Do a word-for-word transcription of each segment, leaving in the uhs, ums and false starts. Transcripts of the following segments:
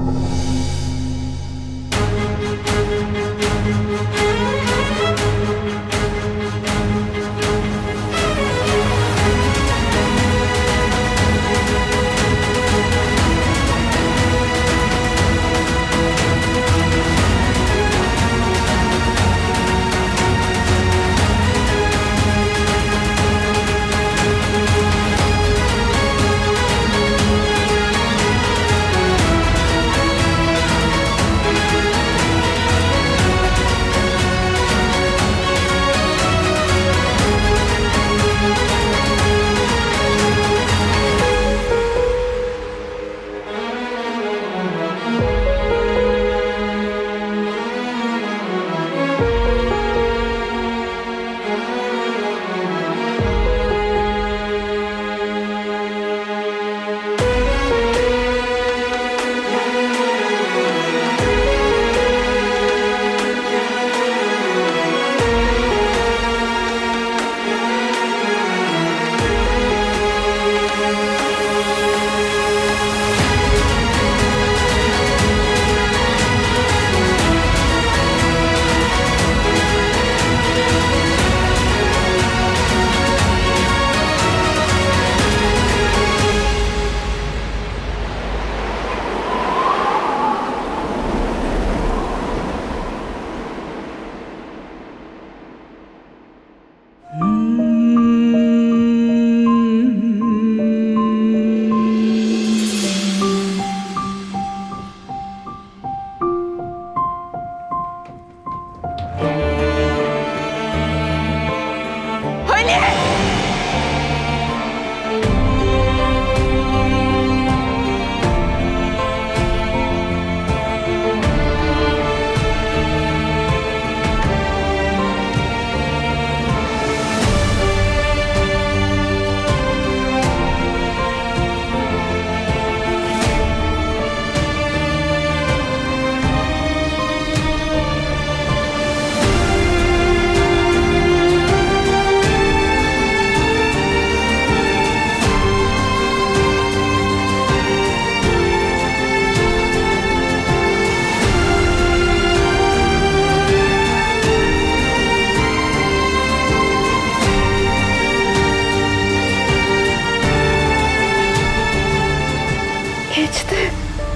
Geçti.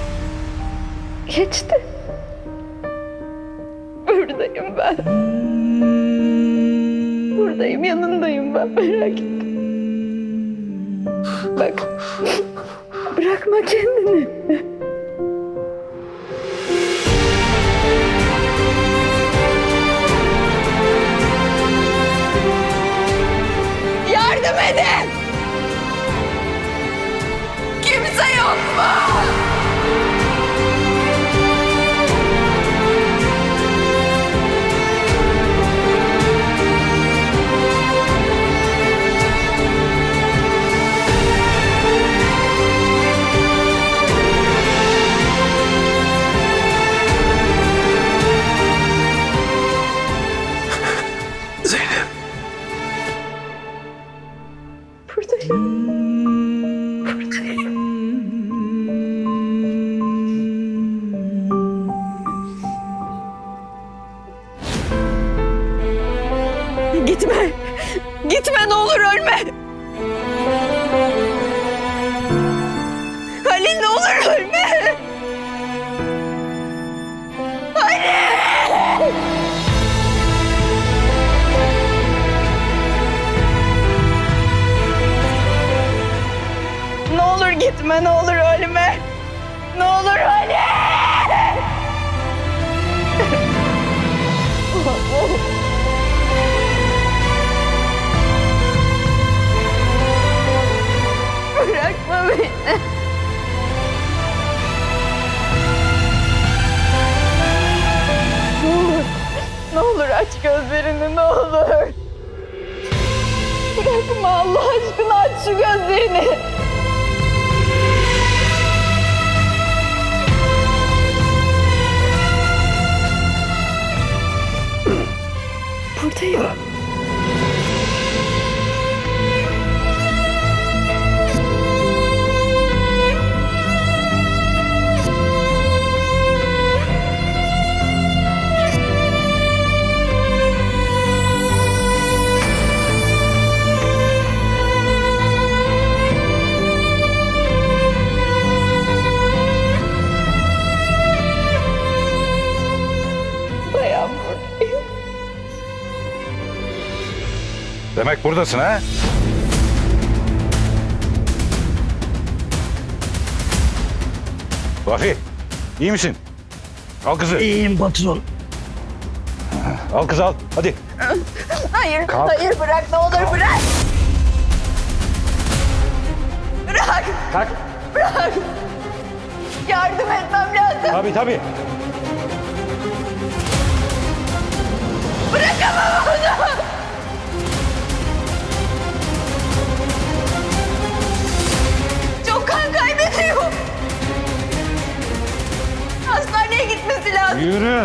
Geçti. Buradayım ben. Buradayım, yanındayım ben. Merak etme. Bak, bırakma kendini. Yardım edin! Kimse yok mu? Zeynep. Buradayım. Gitme! Gitme, ne olur ölme! Halil, ne olur ölme! Halil! Ne olur gitme, ne olur ölme! Ne olur Halil! Bırakma beni. Ne olur, ne olur aç gözlerini, ne olur. Bırakma, Allah aşkına aç şu gözlerini. Buradayım. Demek buradasın ha? Vafi, iyi misin? Al kızı. İyiyim patron. Al kızı al, hadi. Hayır, Kalk. hayır bırak ne olur Kalk. bırak. Bırak, Kalk. bırak. Yardım etmem lazım. Tabii tabii. Bırakamam onu. Çok kan kaybediyor. Hastaneye gitmesi lazım. Yürü.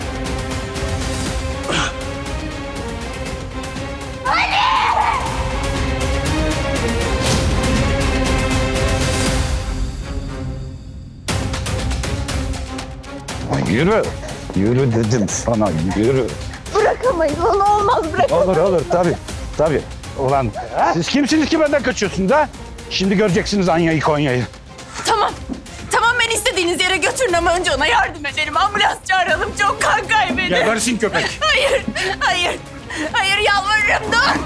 Yürü. Yürü dedim sana, yürü. Bırakamayız onu, olmaz bırakamayız. Olur olur tabii. Tabii. Ulan siz kimsiniz ki benden kaçıyorsunuz ha? Şimdi göreceksiniz Anya'yı Konya'yı. Tamam. Tamam beni istediğiniz yere götürün ama önce ona yardım edelim. Ambulans çağıralım. Çok kan kaybediyor. Gebersin köpek. Hayır. Hayır. Hayır yalvarırım dur.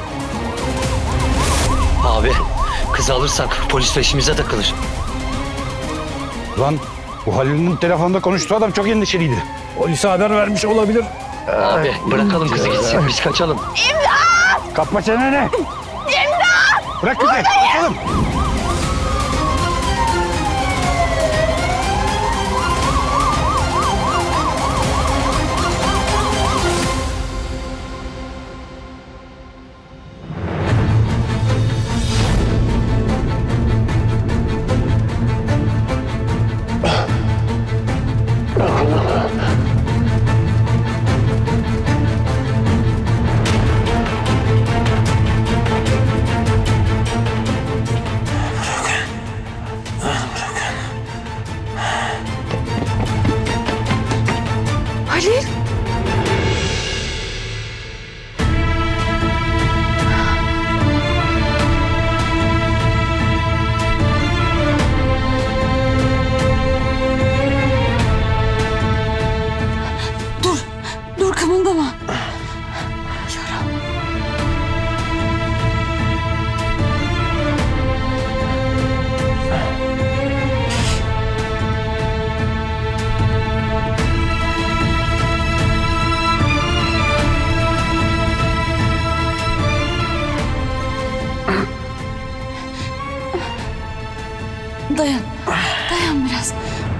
Abi kızı alırsak polis peşimize takılır. Lan bu Halil'in telefonda konuştuğu adam çok endişeliydi. Polise haber vermiş olabilir. Abi bırakalım kızı gitsin, biz kaçalım. İmdat! Kapma çeneni. İmdat! Bırak kızı. Kaçalım. Halil! Dur, dur kımıldama. Yara. Dayan, dayan biraz.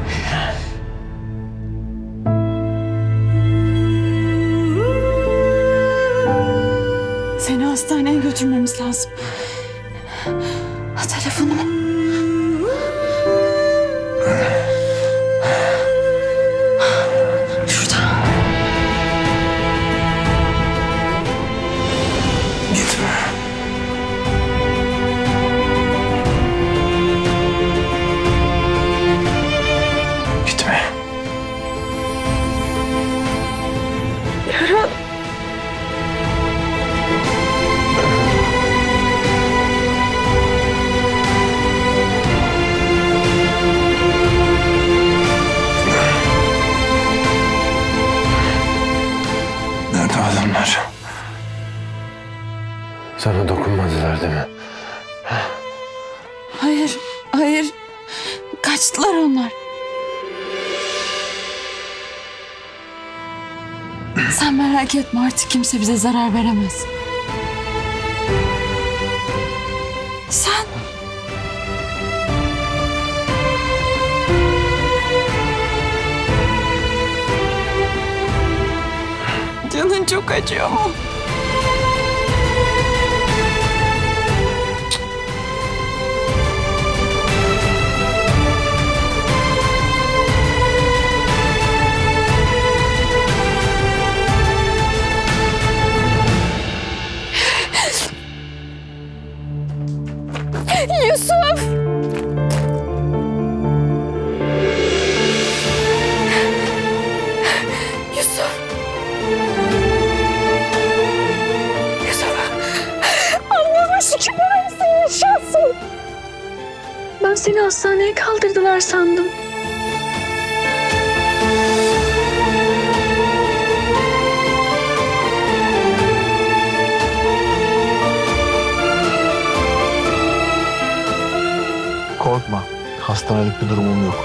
Seni hastaneye götürmemiz lazım. Ha, telefonumu. Şurada. Gitme. Gitme. Yara. Nerede adamlar? Sana dokunmadılar değil mi? Hayır, hayır. Kaçtılar onlar. Sen merak etme, artık kimse bize zarar veremez. Sen... Canın çok acıyor mu? Yusuf! Yusuf! Yusuf! Allah'ıma şükürler olsun, yaşasın. Ben seni hastaneye kaldırdılar sandım. hastanelik bir durumum yok.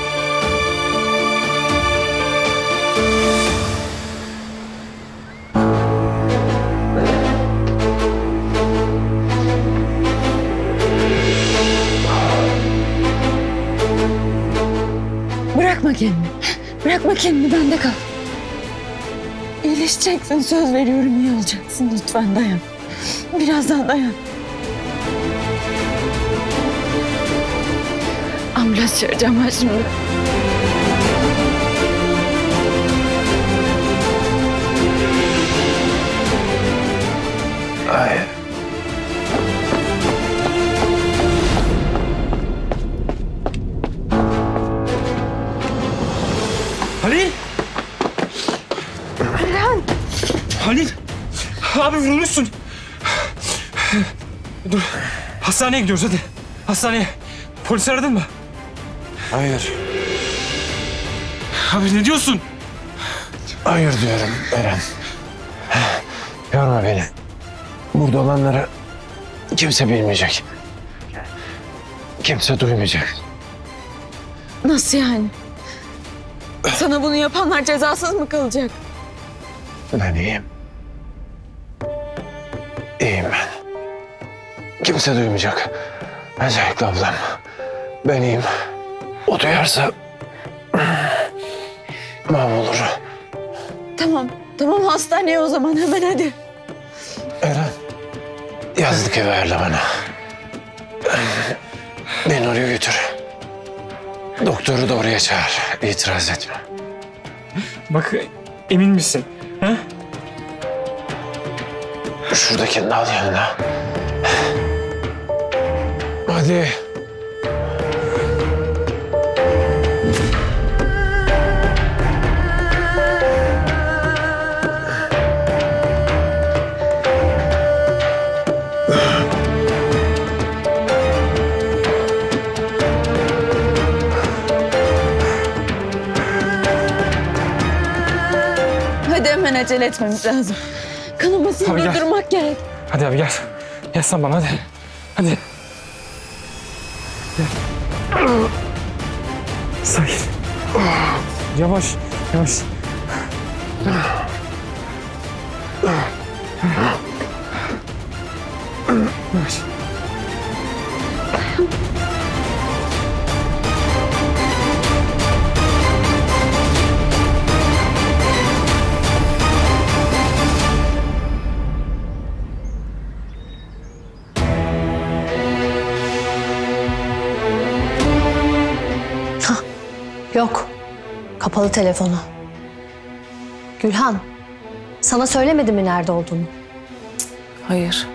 Bırakma kendini. Bırakma kendini, bende kal. İyileşeceksin, söz veriyorum, iyi olacaksın. Lütfen dayan. Birazdan dayan. Ambulans çağıracağım ben şimdi. Hayır. Halil! Bülent! Halil! Abi vurulmuşsun. Dur. Hastaneye gidiyoruz hadi. Hastaneye. Polis aradın mı? Hayır. Abi ne diyorsun? Hayır diyorum Eren. Yorma beni. Burada olanları kimse bilmeyecek. Kimse duymayacak. Nasıl yani? Sana bunu yapanlar cezasız mı kalacak? Ben iyiyim. İyiyim ben. Kimse duymayacak. Özellikle ablam. Ben iyiyim. O duyarsa mahvolur. Tamam, tamam hastaneye o zaman hemen hadi. Eren, yazlık evi ayarla bana. Beni oraya götür. Doktoru da oraya çağır. İtiraz etme. Bak emin misin? Ha? Şuradakini de al yanına. Hadi. Hadi hemen acele etmemiz lazım. Kanamasını Abi gel. durdurmak gerek. Hadi abi gel. Gel sen bana hadi. Hadi. Gel. Sakin. Yavaş, yavaş. Yavaş. Yok. Kapalı telefonu. Gülhan, sana söylemedi mi nerede olduğunu? Hayır.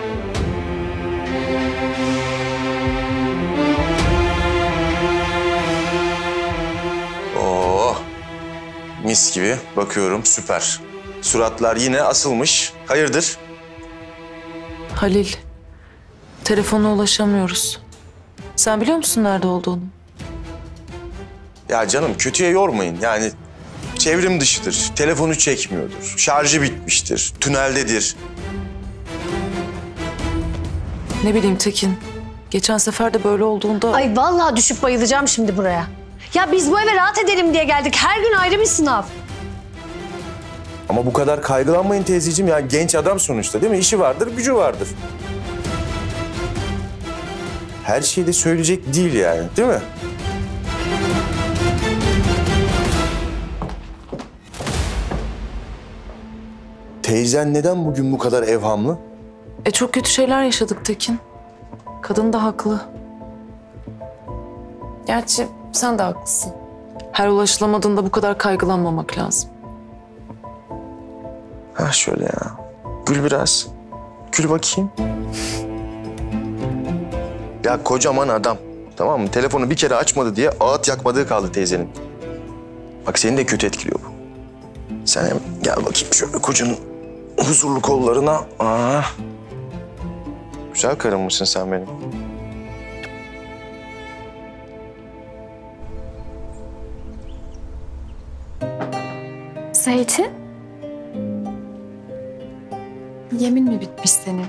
Oo, mis gibi bakıyorum, süper. Suratlar yine asılmış. Hayırdır? Halil, telefona ulaşamıyoruz. Sen biliyor musun nerede olduğunu? Ya canım kötüye yormayın. Yani çevrim dışıdır, telefonu çekmiyordur, şarjı bitmiştir, tüneldedir. Ne bileyim Tekin, geçen sefer de böyle olduğunda... Ay vallahi düşüp bayılacağım şimdi buraya. Ya biz bu eve rahat edelim diye geldik. Her gün ayrı bir sınav. Ama bu kadar kaygılanmayın teyzeciğim. Ya genç adam sonuçta değil mi? İşi vardır, gücü vardır. Her şeyi de söyleyecek değil yani, değil mi? Teyzen neden bugün bu kadar evhamlı? E çok kötü şeyler yaşadık Tekin. Kadın da haklı. Gerçi sen de haklısın. Her ulaşılamadığında bu kadar kaygılanmamak lazım. Ha şöyle ya. Gül biraz. Gül bakayım. Ya kocaman adam. Tamam mı? Telefonu bir kere açmadı diye ağıt yakmadığı kaldı teyzenin. Bak seni de kötü etkiliyor bu. Sen hem gel bakayım şöyle kocanın huzurlu kollarına. Aa. Güzel karım mısın sen benim? Zeytin? Yemin mi bitmiş senin?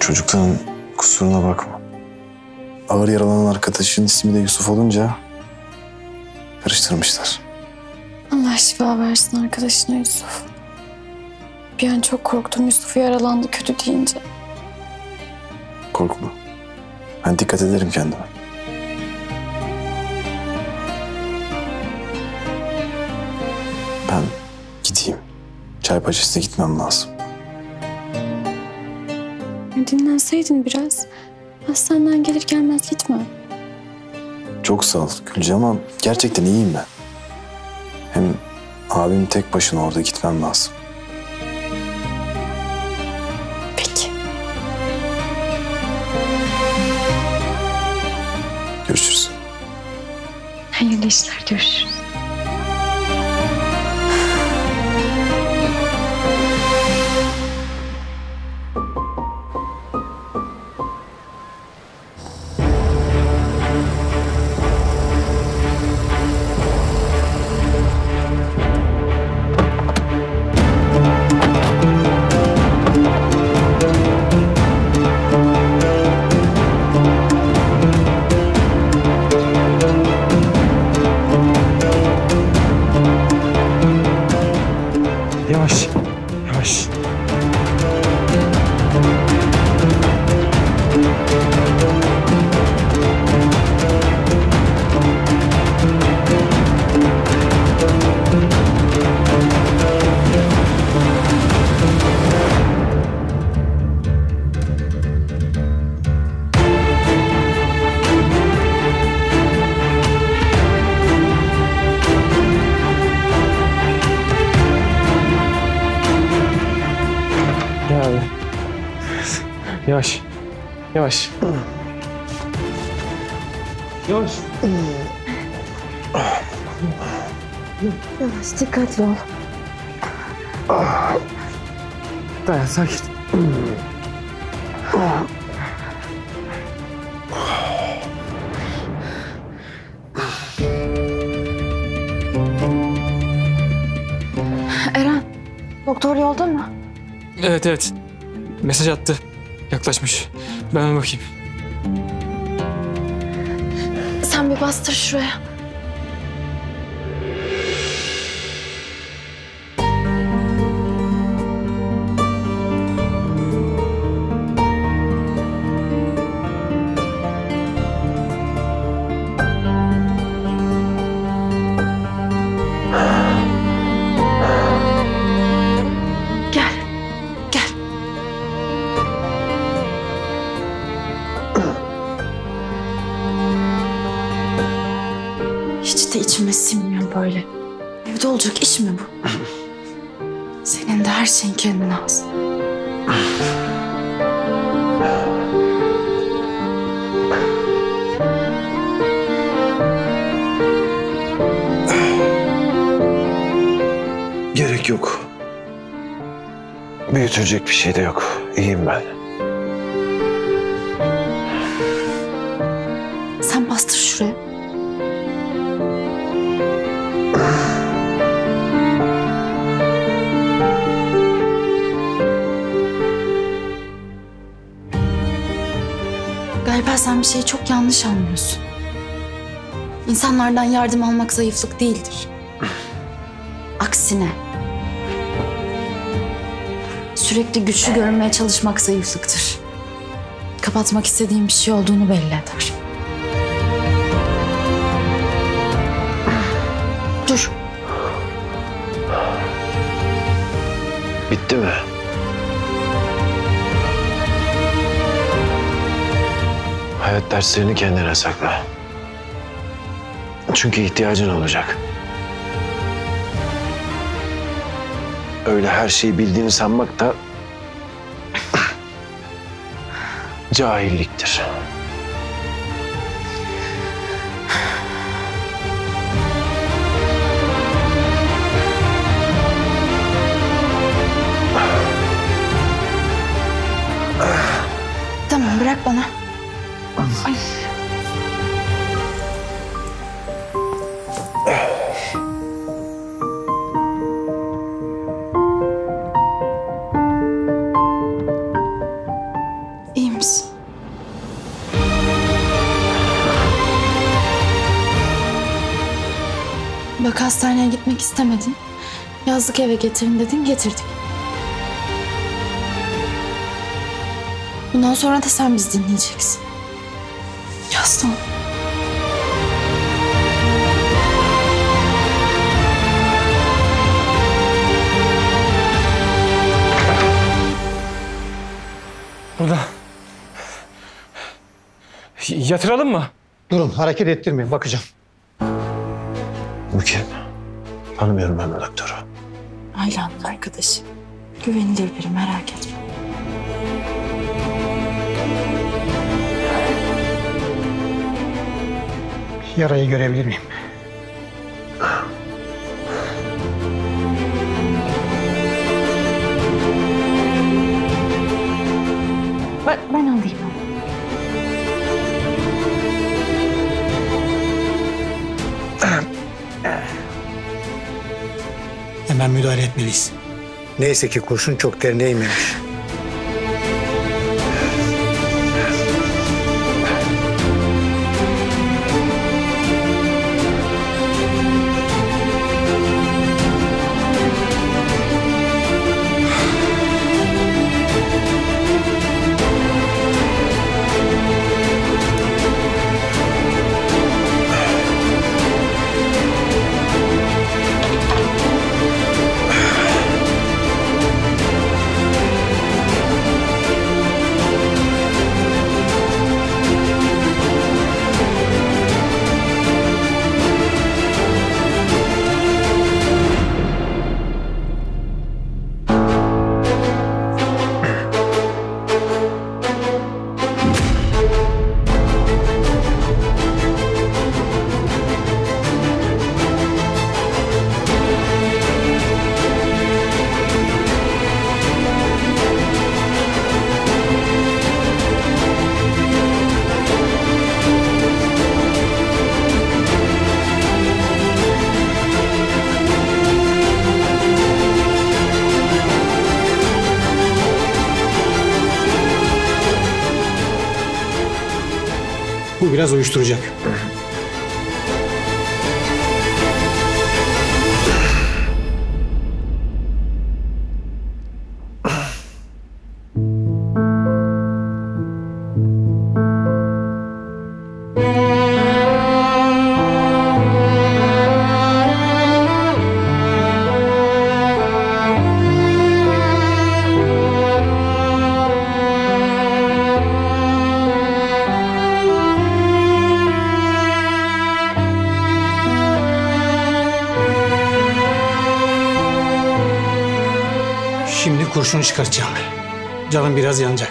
Çocukların kusuruna bakma. Ağır yaralanan arkadaşın ismi de Yusuf olunca karıştırmışlar. Allah şifa versin arkadaşına Yusuf. Bir an çok korktum Yusuf yaralandı kötü deyince. Korkma. Ben dikkat ederim kendime. Ben gideyim. Çay bahçesine gitmem lazım. Dinlenseydin biraz. Hastaneden gelir gelmez gitme. Çok sağ ol Gülce ama gerçekten iyiyim ben. Hem abim tek başına orada gitmem lazım. Peki. Görüşürüz. Hayırlı işler, görüşürüz. Yavaş, yavaş. Yavaş. Yavaş. Yavaş. Yavaş, dikkatli ol. Dayan, sakin. Eren, doktor yolda mı? Evet, evet. Mesaj attı. Yaklaşmış. Ben bir bakayım. Sen bir bastır şuraya. Gel, gel. Hiç de içime sinmiyor böyle. Evde olacak iş mi bu? Senin de her şeyin kendine has. Gerek yok. Büyütecek bir şey de yok. İyiyim ben. Sen bastır şuraya. Galiba sen bir şeyi çok yanlış anlıyorsun. İnsanlardan yardım almak zayıflık değildir. Aksine. Sürekli güçlü görünmeye çalışmak zayıflıktır. Kapatmak istediğin bir şey olduğunu belli eder. Dur. Bitti mi? Hayat derslerini kendine sakla. Çünkü ihtiyacın olacak. Öyle her şeyi bildiğini sanmak da cahilliktir. Tamam, bırak bana. Ay. İyi Bak hastaneye gitmek istemedin. Yazlık eve getirin dedin, getirdik. Bundan sonra da sen bizi dinleyeceksin. Yaslan. Burada. Yatıralım mı? Durun, hareket ettirmeyin, bakacağım. Bu kim? Tanımıyorum ben bu doktoru. Aylan'ın arkadaşı. Güvenilir biri, merak etme. Yarayı görebilir miyim? Ben, ben alayım. Hemen müdahale etmeliyiz. Neyse ki kurşun çok derine inmemiş. Bu biraz uyuşturacak. Şimdi kurşunu çıkartacağım. Canım biraz yanacak.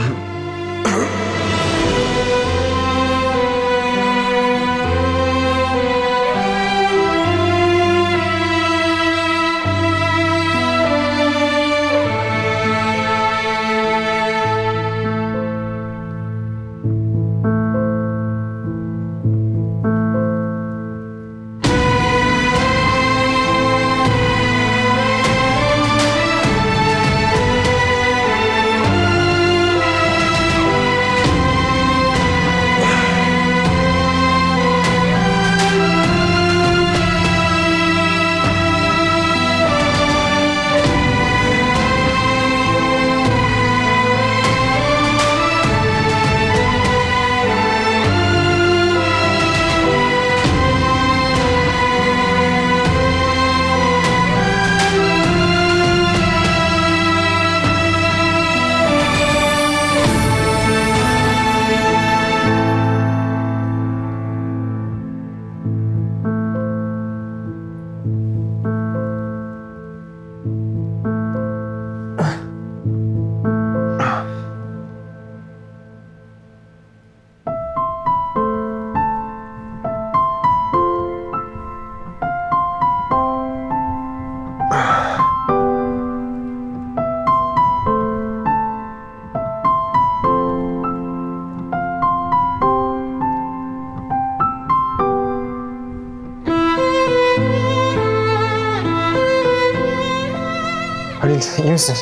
Halil, iyi misin?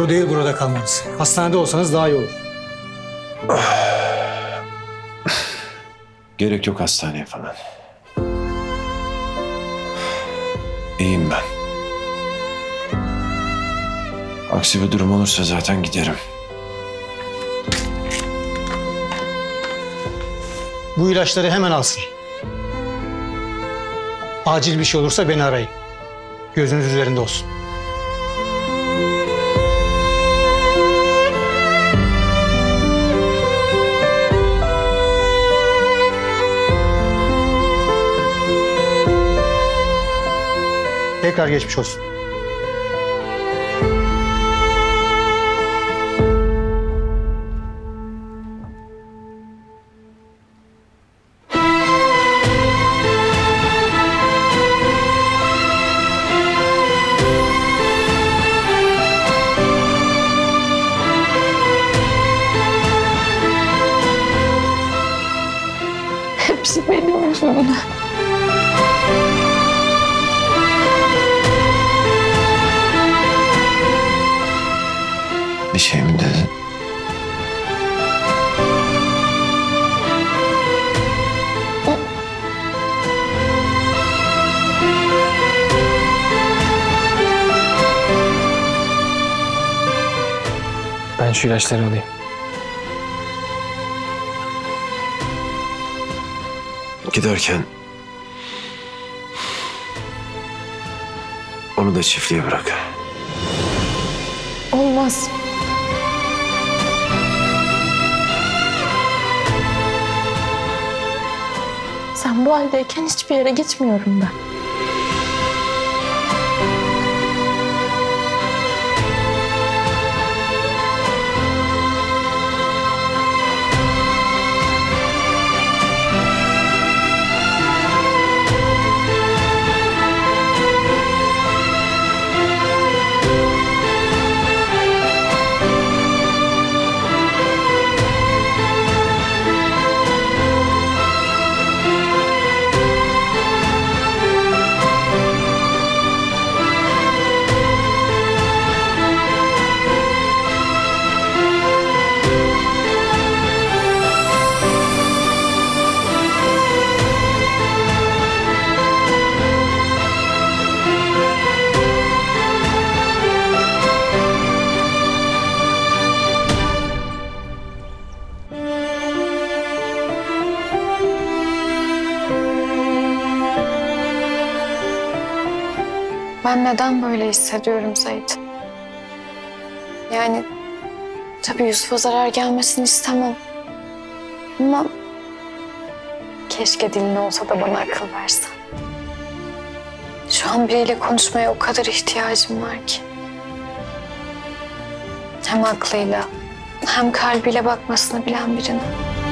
Doğru değil burada kalmanız. Hastanede olsanız daha iyi olur. Gerek yok hastaneye falan. İyiyim ben. Aksi bir durum olursa zaten giderim. Bu ilaçları hemen alsın. Acil bir şey olursa beni arayın. Gözünüz üzerinde olsun. Tekrar geçmiş olsun. Hepsi benim yüzümden. Bir şey mi dedin? Ben şu ilaçları alayım. Giderken onu da çiftliğe bırak. Olmaz. Sen bu haldeyken hiçbir yere gitmiyorum ben. Ben neden böyle hissediyorum Zeyt? Yani tabii Yusuf'a zarar gelmesini istemem. Ama keşke dilin olsa da bana akıl versen. Şu an biriyle konuşmaya o kadar ihtiyacım var ki. Hem aklıyla hem kalbiyle bakmasını bilen birine.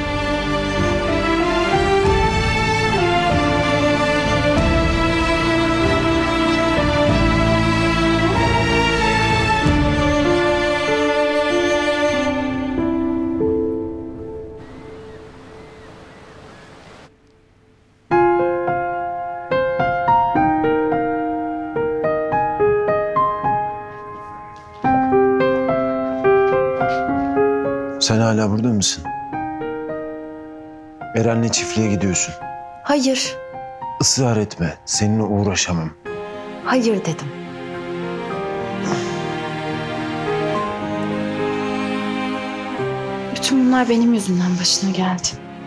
Sen hala burada mısın? Eren'le çiftliğe gidiyorsun. Hayır, Israr etme. Seninle uğraşamam. hayır dedim. Bütün bunlar benim yüzümden başına geldi.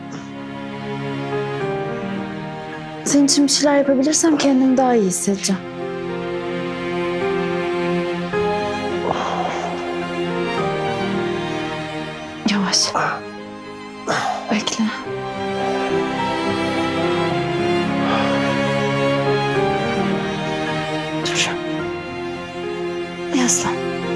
Senin için bir şeyler yapabilirsem kendimi daha iyi hissedeceğim. Yavaş. Bekle. Dur. Yaslan.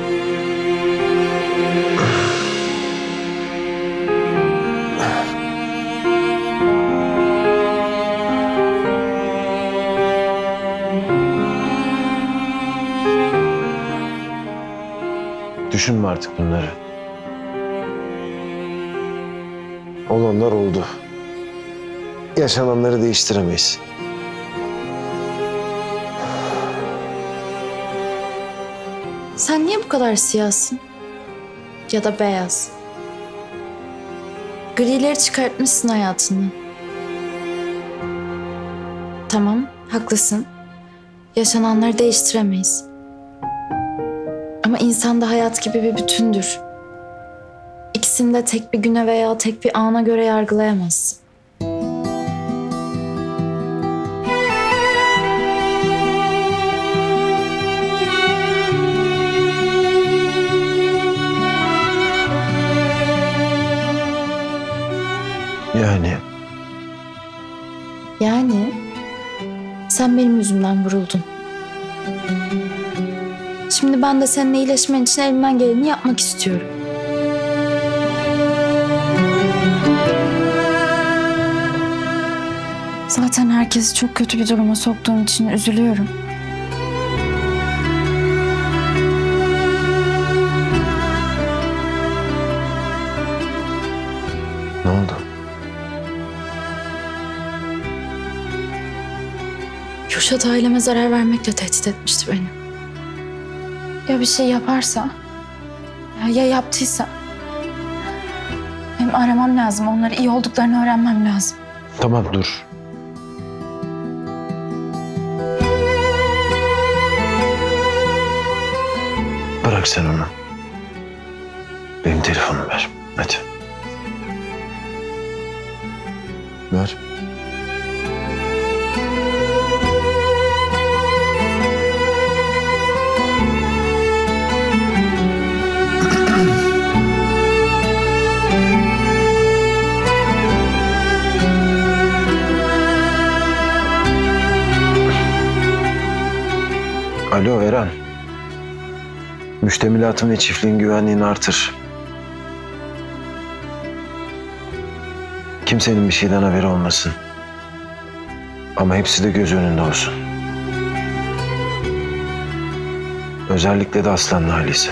Düşünme artık bunları. Olanlar oldu. Yaşananları değiştiremeyiz. Sen niye bu kadar siyahsın? Ya da beyaz? Grileri çıkartmışsın hayatını. Tamam, haklısın. Yaşananları değiştiremeyiz. Ama insan da hayat gibi bir bütündür. İkisini de tek bir güne veya tek bir ana göre yargılayamazsın. Yani? Yani sen benim yüzümden vuruldun. Şimdi ben de senin iyileşmen için elimden geleni yapmak istiyorum. Zaten herkesi çok kötü bir duruma soktuğum için üzülüyorum. Ne oldu? Kürşat aileme zarar vermekle tehdit etmişti beni. Ya bir şey yaparsa, ya, ya yaptıysa. Benim aramam lazım, onları iyi olduklarını öğrenmem lazım. Tamam dur. Bırak sen onu. Benim telefonumu ver. Hadi. Ver. Alo Eren. Müştemilatın ve çiftliğin güvenliğini artır. Kimsenin bir şeyden haberi olmasın. Ama hepsi de göz önünde olsun. Özellikle de Aslan'ın ailesi.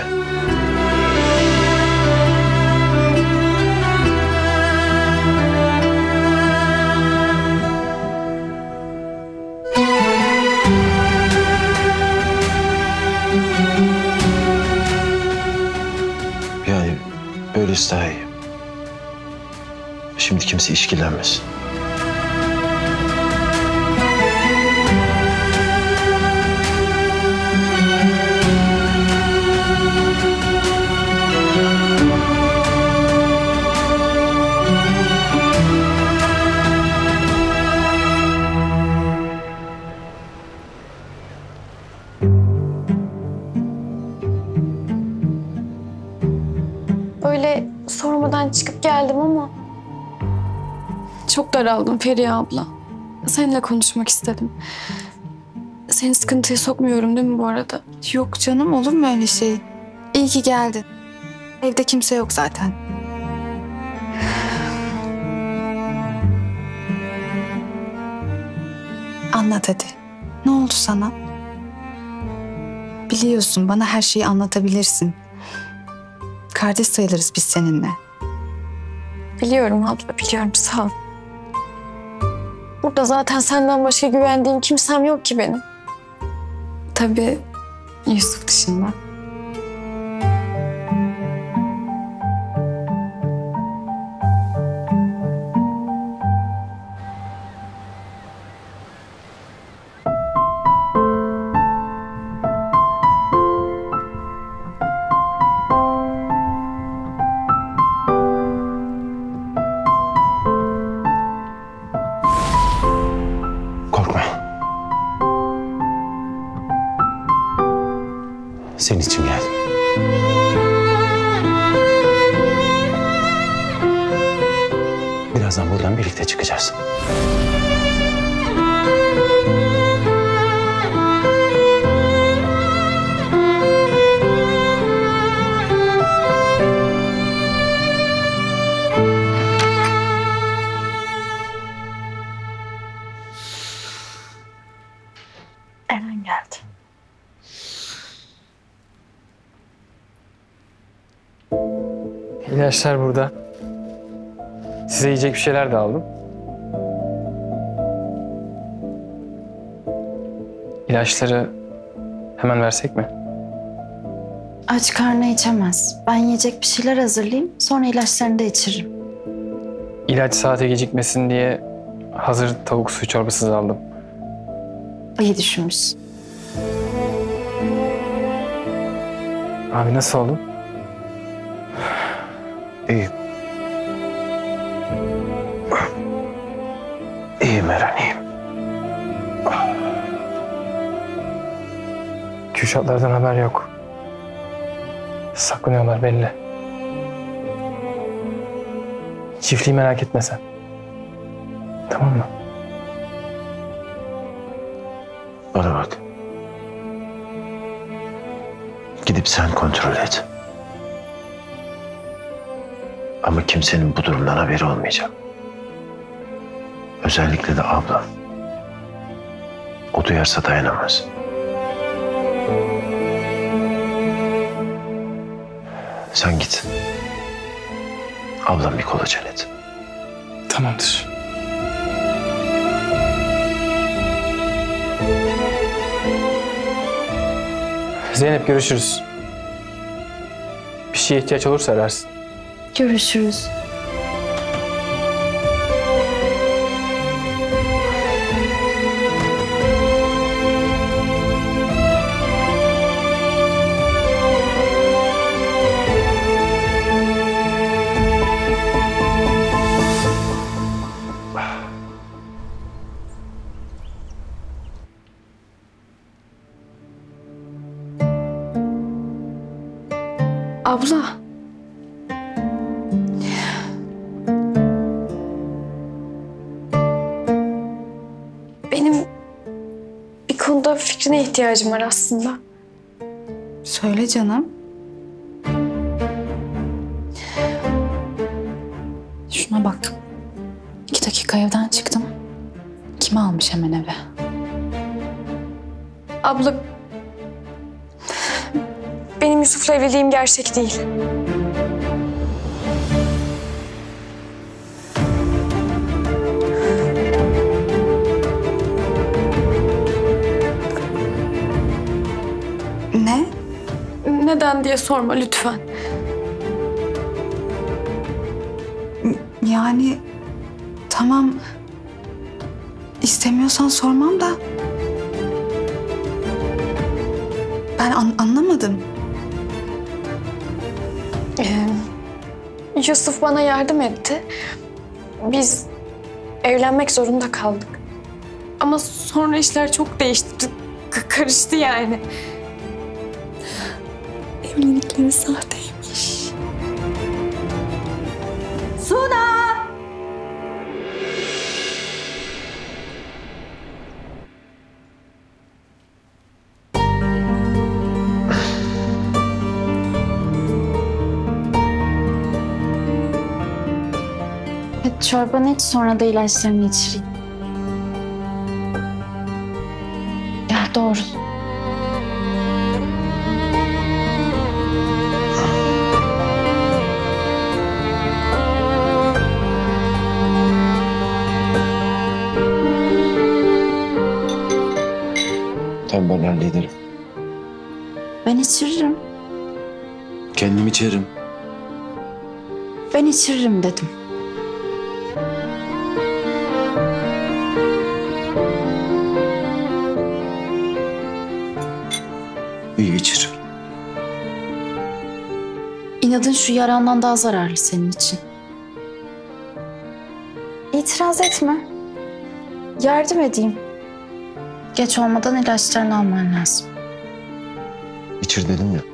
Yani böylesi daha iyi. Şimdi kimse işkillenmesin. Böyle sormadan çıkıp geldim ama Çok daraldım Feriye abla. Seninle konuşmak istedim. Seni sıkıntıya sokmuyorum değil mi bu arada? Yok canım, olur mu öyle şey? İyi ki geldin. Evde kimse yok zaten. Anlat hadi. Ne oldu sana? Biliyorsun, bana her şeyi anlatabilirsin. Kardeş sayılırız biz seninle. Biliyorum abla, biliyorum. Sağ ol. Burada zaten senden başka güvendiğim kimsem yok ki benim. Tabii Yusuf dışında. Senin için geldim. Birazdan buradan birlikte çıkacağız. Eren geldi. İlaçlar burada. Size yiyecek bir şeyler de aldım. İlaçları hemen versek mi? Aç karnına içemez. Ben yiyecek bir şeyler hazırlayayım. Sonra ilaçlarını da içiririm. İlaç saate gecikmesin diye hazır tavuk suyu çorbası aldım. İyi düşünmüşsün. Abi nasıl oldun? İyiyim. İyiyim Eren, iyiyim. Kürşatlardan haber yok. Saklanıyorlar belli. Çiftliği merak etme sen. Tamam mı? Bana bak. Gidip sen kontrol et. Ama kimsenin bu durumdan haberi olmayacak. Özellikle de ablam. O duyarsa dayanamaz. Sen git. Ablam bir kolaçan et. Tamamdır. Zeynep görüşürüz. Bir şeye ihtiyaç olursa ararsın. Görüşürüz. Abla. Benim bir konuda fikrine ihtiyacım var aslında. Söyle canım. Şuna bak. İki dakika evden çıktım. Kimi almış hemen eve? Abla, benim Yusuf'la evliliğim gerçek değil. Ne? Neden diye sorma lütfen. Yani tamam, istemiyorsan sormam da ben an- anlamadım. Ee, Yusuf bana yardım etti. Biz evlenmek zorunda kaldık. Ama sonra işler çok değişti. K- karıştı yani. Evlilikleri sahteymiş. Suna! Hadi çorbanı iç, sonra da ilaçlarını içireyim. Gel doğru. Tamam, ben hallederim. Ben içiririm. Kendim içerim. Ben içiririm dedim. İyi içir. İnadın şu yarandan daha zararlı senin için. İtiraz etme. Yardım edeyim. Geç olmadan ilaçlarını alman lazım. İçir dedim ya.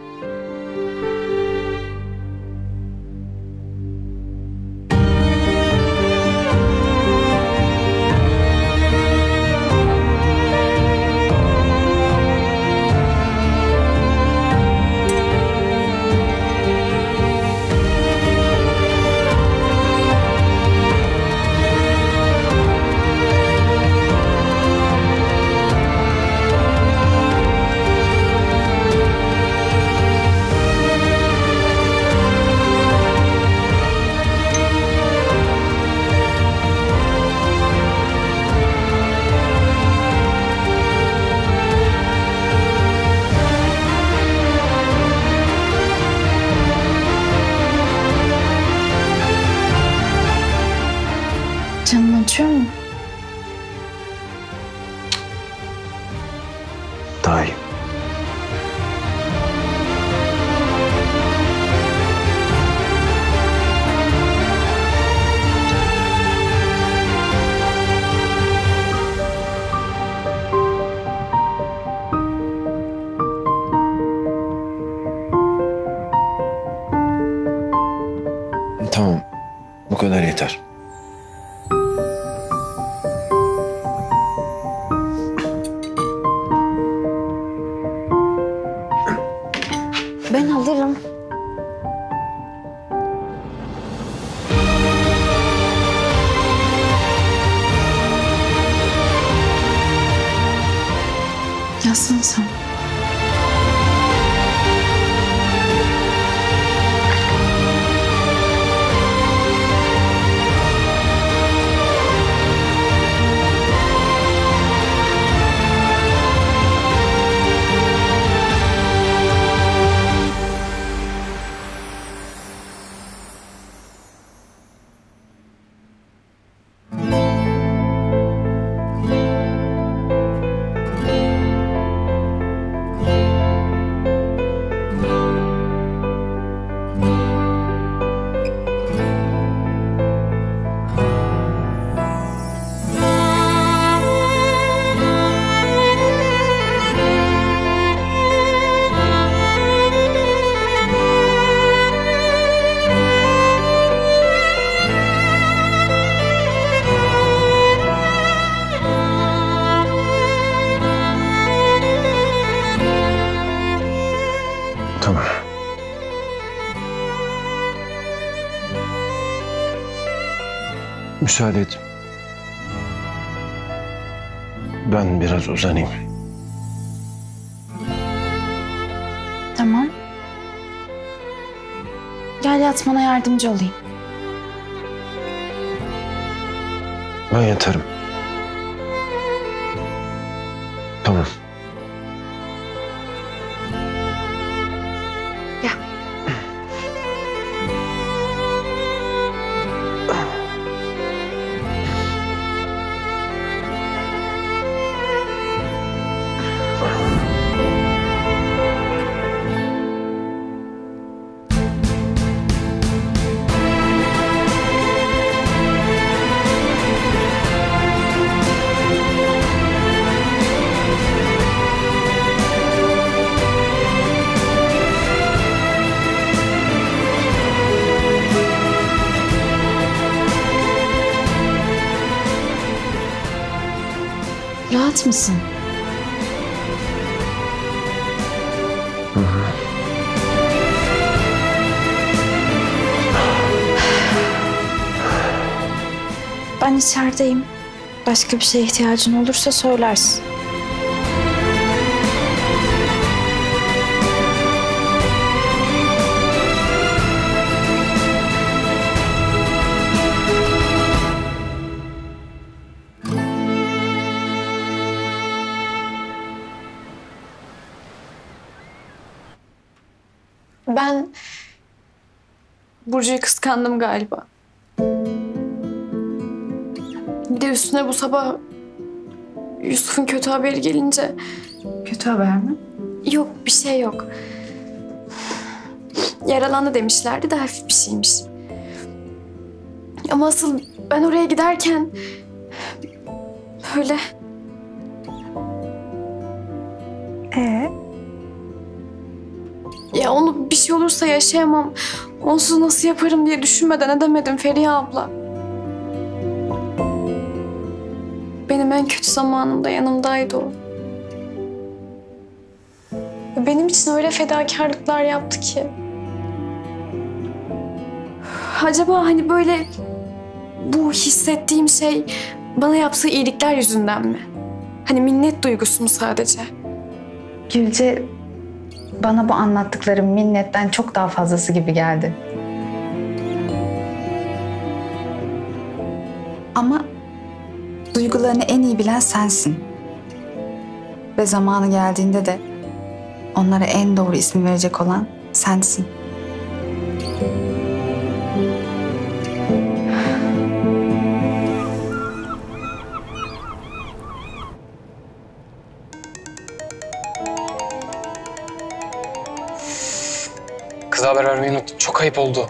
daha iyi. Tamam. Bu kadar yeter. Ben alırım. Yazsana sen. Tamam. Müsaade et. Ben biraz uzanayım. Tamam. Gel yatmana yardımcı olayım. Ben yatarım. Tamam. Gel. Rahat mısın? Hı hı. Ben içerideyim. Başka bir şeye ihtiyacın olursa söylersin. Ben Burcu'yu kıskandım galiba. Bir de üstüne bu sabah Yusuf'un kötü haberi gelince... Kötü haber mi? Yok, bir şey yok. Yaralandı demişlerdi de hafif bir şeymiş. Ama asıl ben oraya giderken böyle... Ee? Ya onu bir şey olursa yaşayamam. Onsuz nasıl yaparım diye düşünmeden edemedim Feriha abla. Benim en kötü zamanımda yanımdaydı o. Benim için öyle fedakarlıklar yaptı ki. Acaba hani böyle bu hissettiğim şey bana yaptığı iyilikler yüzünden mi? Hani minnet duygusu mu sadece? Gülce, bana bu anlattıklarım minnetten çok daha fazlası gibi geldi. Ama duygularını en iyi bilen sensin. Ve zamanı geldiğinde de onlara en doğru ismi verecek olan sensin. Kıza haber vermeyi unuttum. Çok ayıp oldu.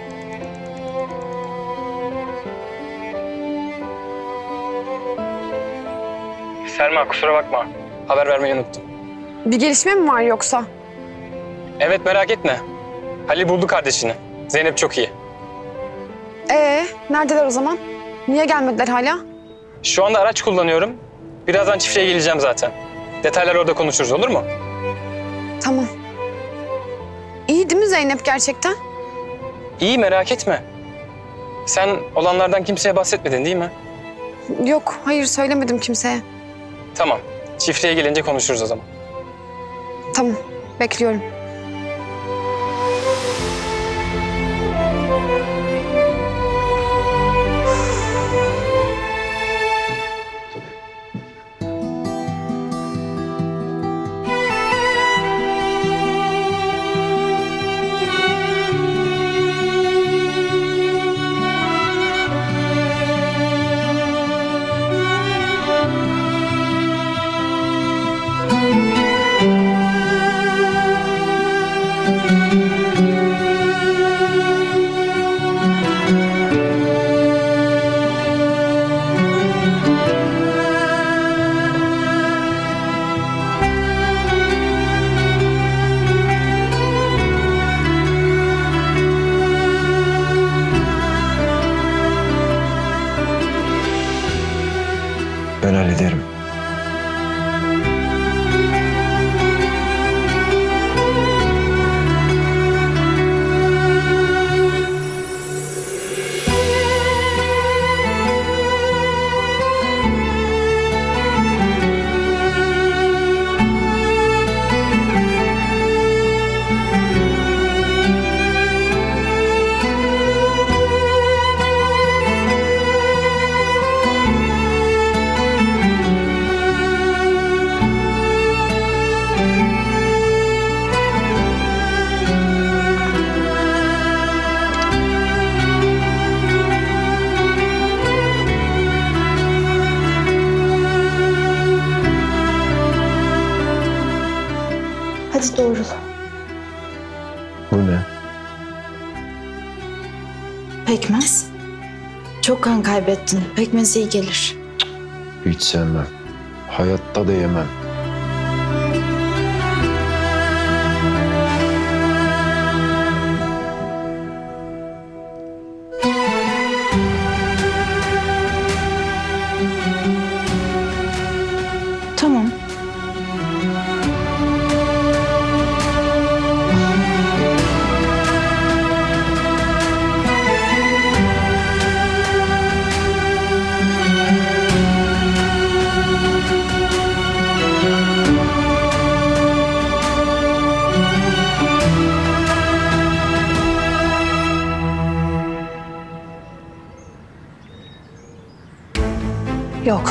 Selma kusura bakma. Haber vermeyi unuttum. Bir gelişme mi var yoksa? Evet merak etme. Halil buldu kardeşini. Zeynep çok iyi. Ee, neredeler o zaman? Niye gelmediler hala? Şu anda araç kullanıyorum. Birazdan çiftliğe geleceğim zaten. Detayları orada konuşuruz, olur mu? Tamam. İyi değil mi Zeynep gerçekten? İyi, merak etme. Sen olanlardan kimseye bahsetmedin değil mi? Yok, hayır söylemedim kimseye. Tamam. Çiftliğe gelince konuşuruz o zaman. Tamam, bekliyorum. Ben hallederim. Hadi doğrul. Bu ne? Pekmez. Çok kan kaybettin. Pekmez iyi gelir. Hiç sevmem. Hayatta da yemem. Tamam. Yok.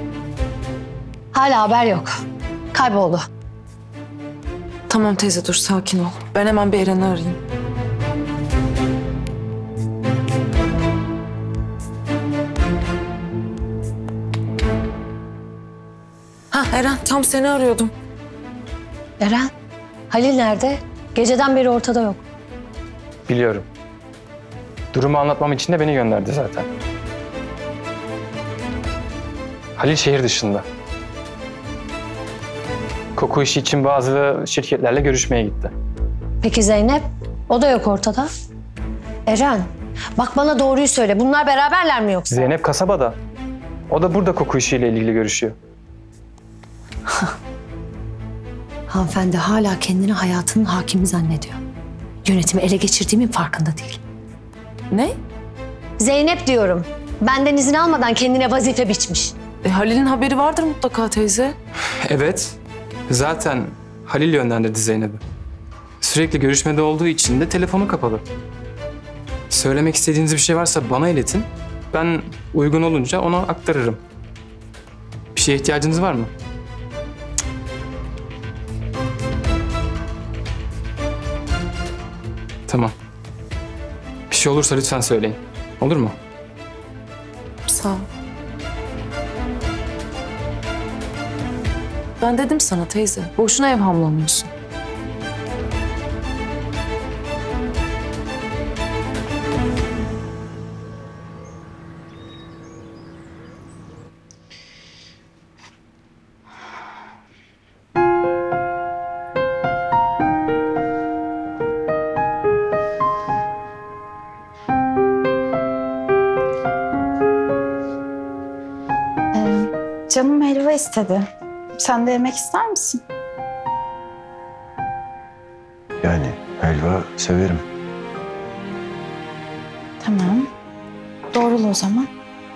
Hala haber yok. Kayboldu. Tamam teyze dur sakin ol. Ben hemen bir Eren'i arayayım. Ha Eren tam seni arıyordum. Eren, Halil nerede? Geceden beri ortada yok. Biliyorum. Durumu anlatmam için de beni gönderdi zaten. Halil şehir dışında. Koku işi için bazı şirketlerle görüşmeye gitti. Peki Zeynep? O da yok ortada. Eren, bak bana doğruyu söyle. Bunlar beraberler mi yoksa? Zeynep kasabada. O da burada koku işiyle ilgili görüşüyor. Hanımefendi hala kendini hayatının hakimi zannediyor. Yönetimi ele geçirdiğimin farkında değil. Ne? Zeynep diyorum. Benden izin almadan kendine vazife biçmiş. E, Halil'in haberi vardır mutlaka teyze. Evet. Zaten Halil yönlendirdi Zeynep'i. Sürekli görüşmede olduğu için de telefonu kapalı. Söylemek istediğiniz bir şey varsa bana iletin. Ben uygun olunca ona aktarırım. Bir şeye ihtiyacınız var mı? Tamam. Bir şey olursa lütfen söyleyin. Olur mu? Sağ ol. Ben dedim sana teyze. Boşuna evhamlanıyorsun. Canım helva istedi. Sen de yemek ister misin? Yani helva severim. Tamam. Doğrul o zaman.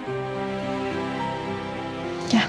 Gel.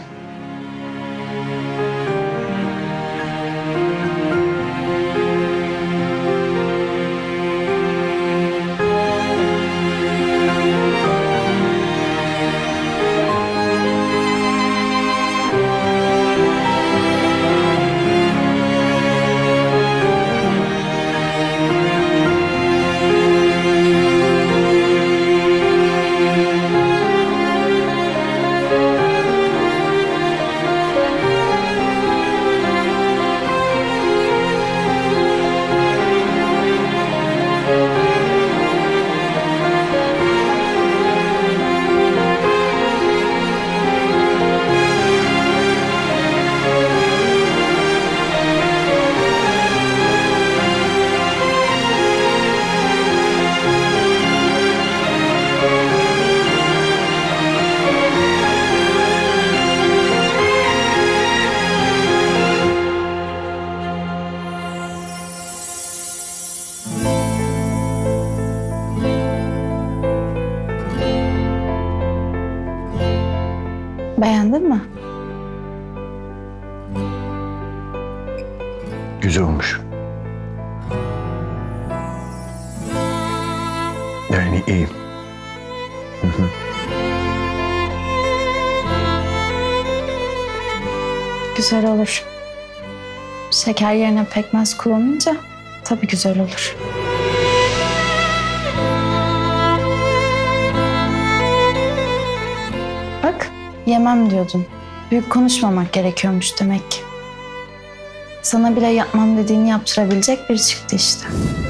Beğendin mi? Güzel olmuş. Yani iyi. Hı hı. Güzel olur. Şeker yerine pekmez kullanınca tabii güzel olur. Bak, yemem diyordun. Büyük konuşmamak gerekiyormuş demek ki. Sana bile yapmam dediğini yaptırabilecek biri çıktı işte.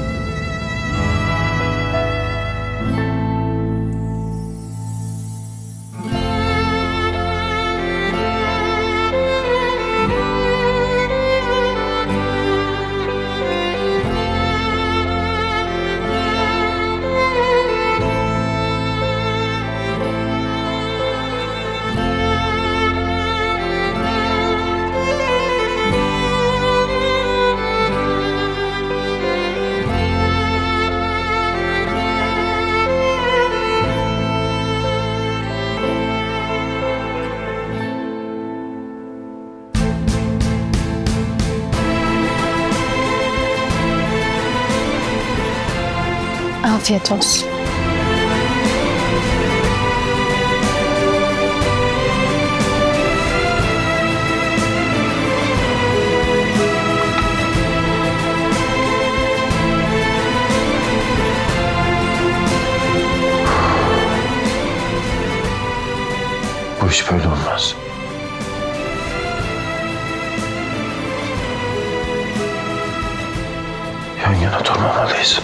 Afiyet olsun. Bu iş böyle olmaz. Yan yana durmamalıyız.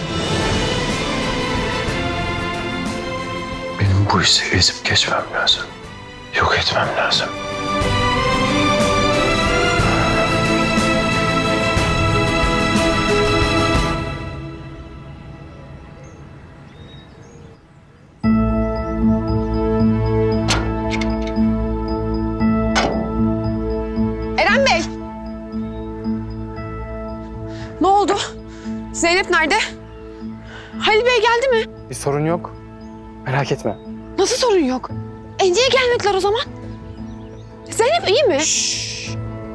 Benim bu işi ezip geçmem lazım. Yok etmem lazım. Eren Bey! Ne oldu? Zeynep nerede? Halil Bey geldi mi? Bir sorun yok. Merak etme. Nasıl sorun yok? E niye gelmediler o zaman? Zeynep iyi mi? Şşş.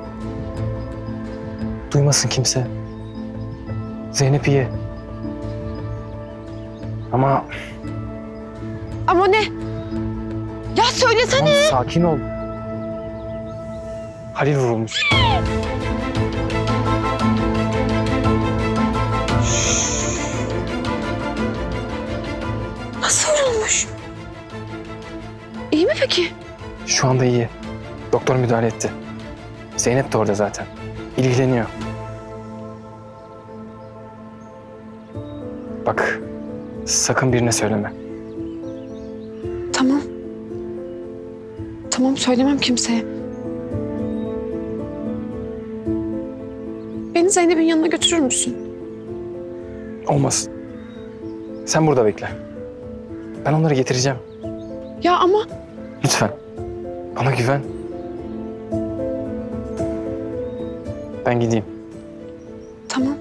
Duymasın kimse. Zeynep iyi. Ama... Ama ne? Ya söylesene. Tamam, sakin ol. Halil vurulmuş. Nasıl vurulmuş? İyi mi peki? Şu anda iyi. Doktor müdahale etti. Zeynep de orada zaten. İlgileniyor. Bak, sakın birine söyleme. Tamam. Tamam, söylemem kimseye. Beni Zeynep'in yanına götürür müsün? Olmaz. Sen burada bekle. Ben onları getireceğim. Ya ama... Lütfen. Bana güven. Ben gideyim. Tamam.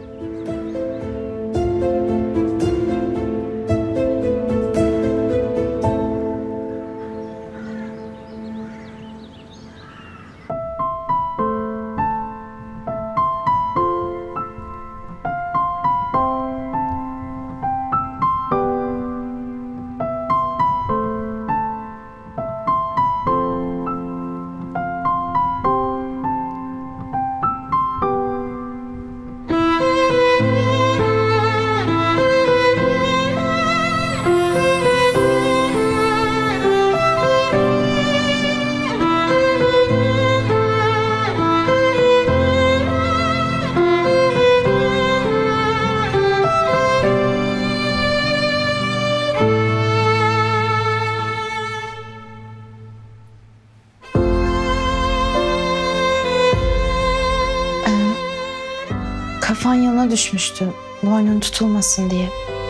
Kafan yana düşmüştü. Boynun tutulmasın diye.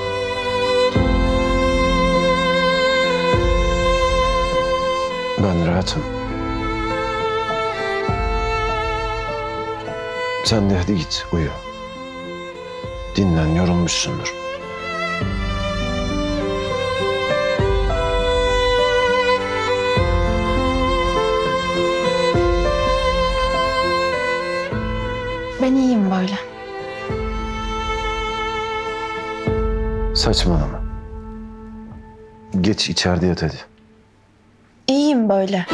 Ben rahatım. Sen de hadi git uyu. Dinlen, yorulmuşsundur. Ben iyiyim böyle. Saçmalama. Geç içeride yat hadi. İyiyim böyle.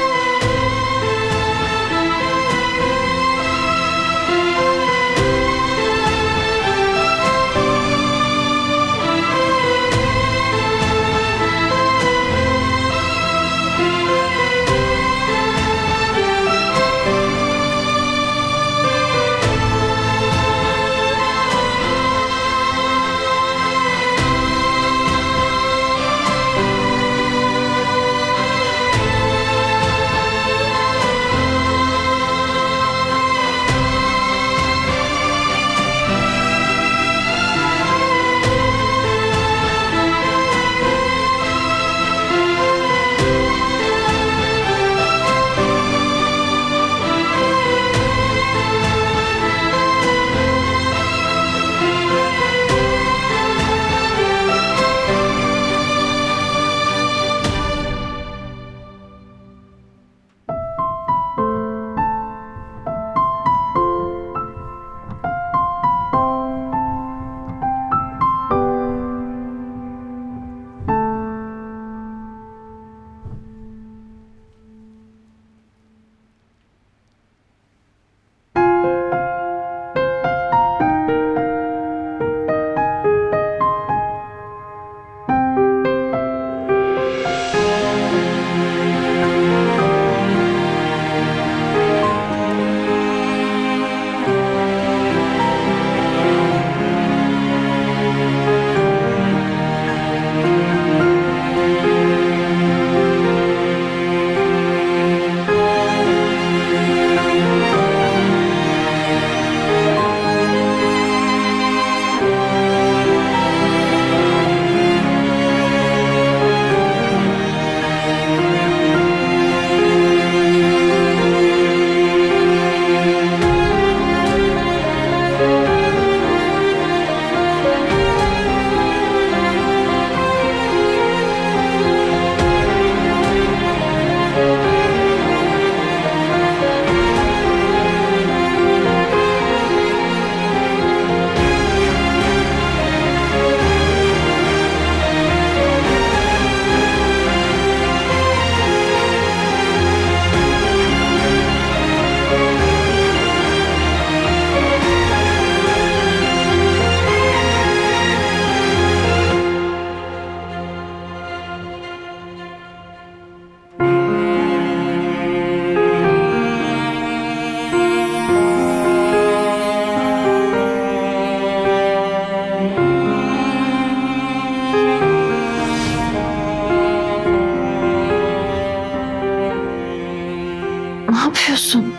yapıyorsun?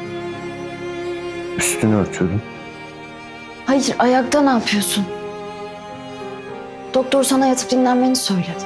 Üstünü örtüyorum. Hayır, ayakta ne yapıyorsun? Doktor sana yatıp dinlenmeni söyledi.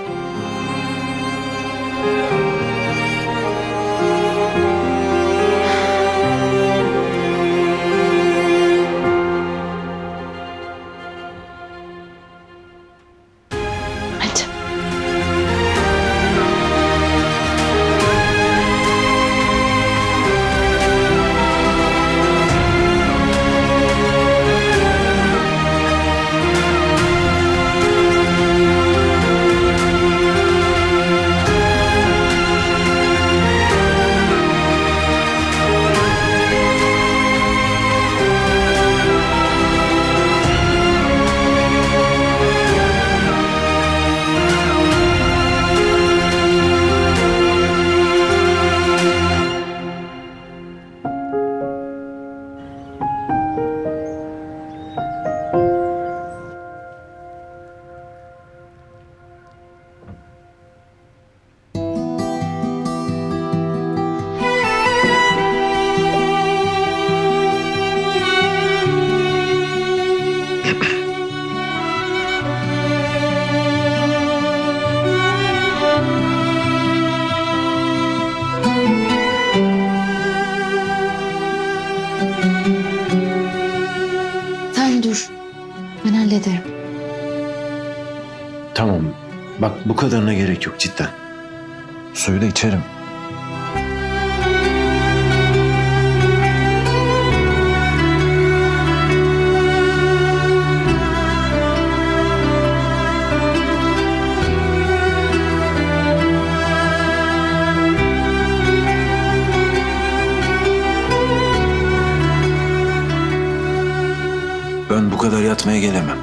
Sen dur. Ben hallederim. Tamam. Bak bu kadarına gerek yok cidden. Suyu da içerim. Ben bu kadar yatmaya gelemem.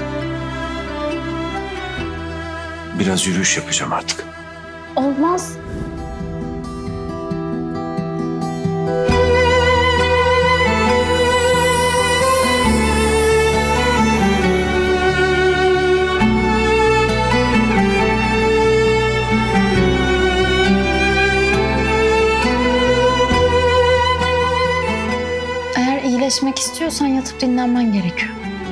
Biraz yürüyüş yapacağım artık. Olmaz. Eğer iyileşmek istiyorsan yatıp dinlenmen gerekiyor.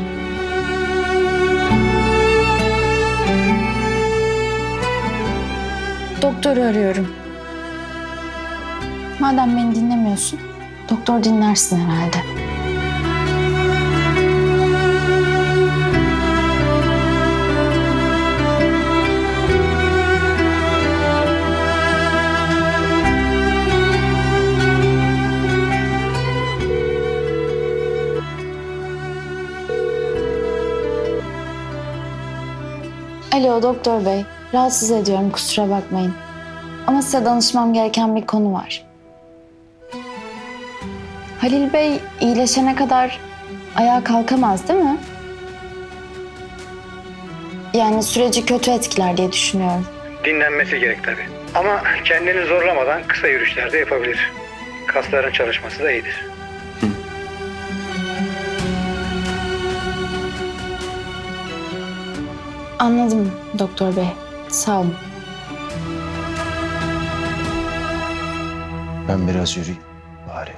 Doktoru arıyorum. Madem beni dinlemiyorsun, doktor dinlersin herhalde. Alo doktor bey, rahatsız ediyorum kusura bakmayın. Ama size danışmam gereken bir konu var. Halil Bey iyileşene kadar ayağa kalkamaz değil mi? Yani süreci kötü etkiler diye düşünüyorum. Dinlenmesi gerek tabii. Ama kendini zorlamadan kısa yürüyüşler de yapabilir. Kasların çalışması da iyidir. Anladım doktor bey. Sağ olun. Ben biraz yürüyeyim bari.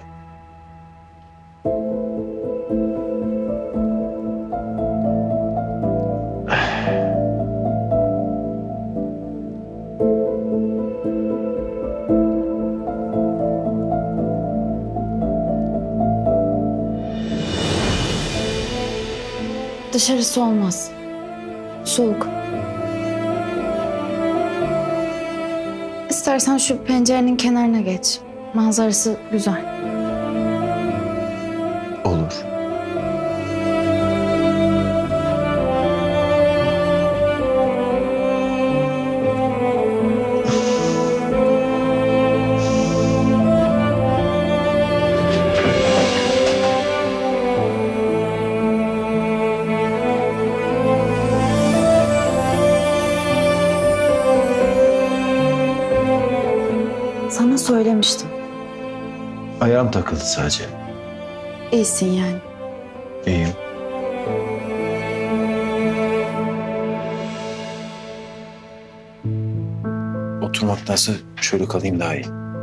Dışarısı olmaz. Soğuk. İstersen şu pencerenin kenarına geç. Manzarası güzel. Olur. Sana söylemiştim. Ayağım takıldı sadece. İyisin yani. İyiyim. Oturmaktansa şöyle kalayım daha iyi.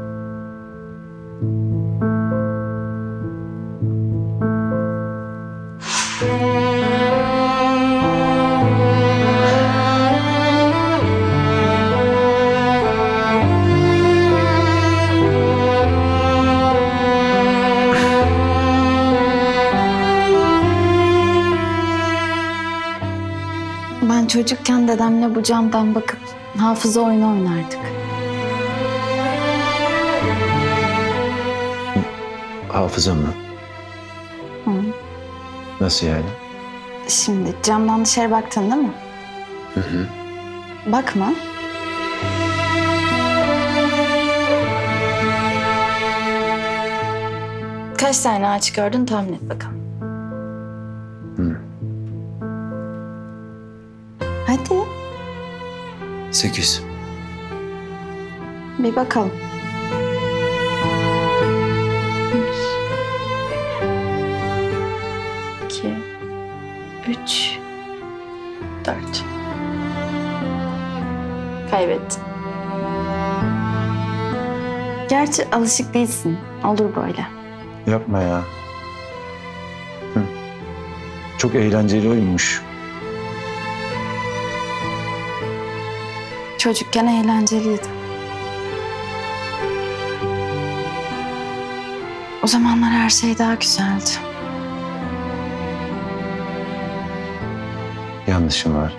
Ben çocukken dedemle bu camdan bakıp hafıza oyunu oynardık. Hafıza mı? Hı. Nasıl yani? Şimdi camdan dışarı baktın değil mi? Hı hı. Bakma. Kaç tane ağaç gördün tahmin et bakalım. Hı. Hadi Sekiz. bir bakalım. Bir, iki, üç, dört. Kaybettin. Gerçi alışık değilsin. Olur böyle. Yapma ya. Hı. Çok eğlenceli oyunmuş. Çocukken eğlenceliydi. O zamanlar her şey daha güzeldi. Yanlışım var.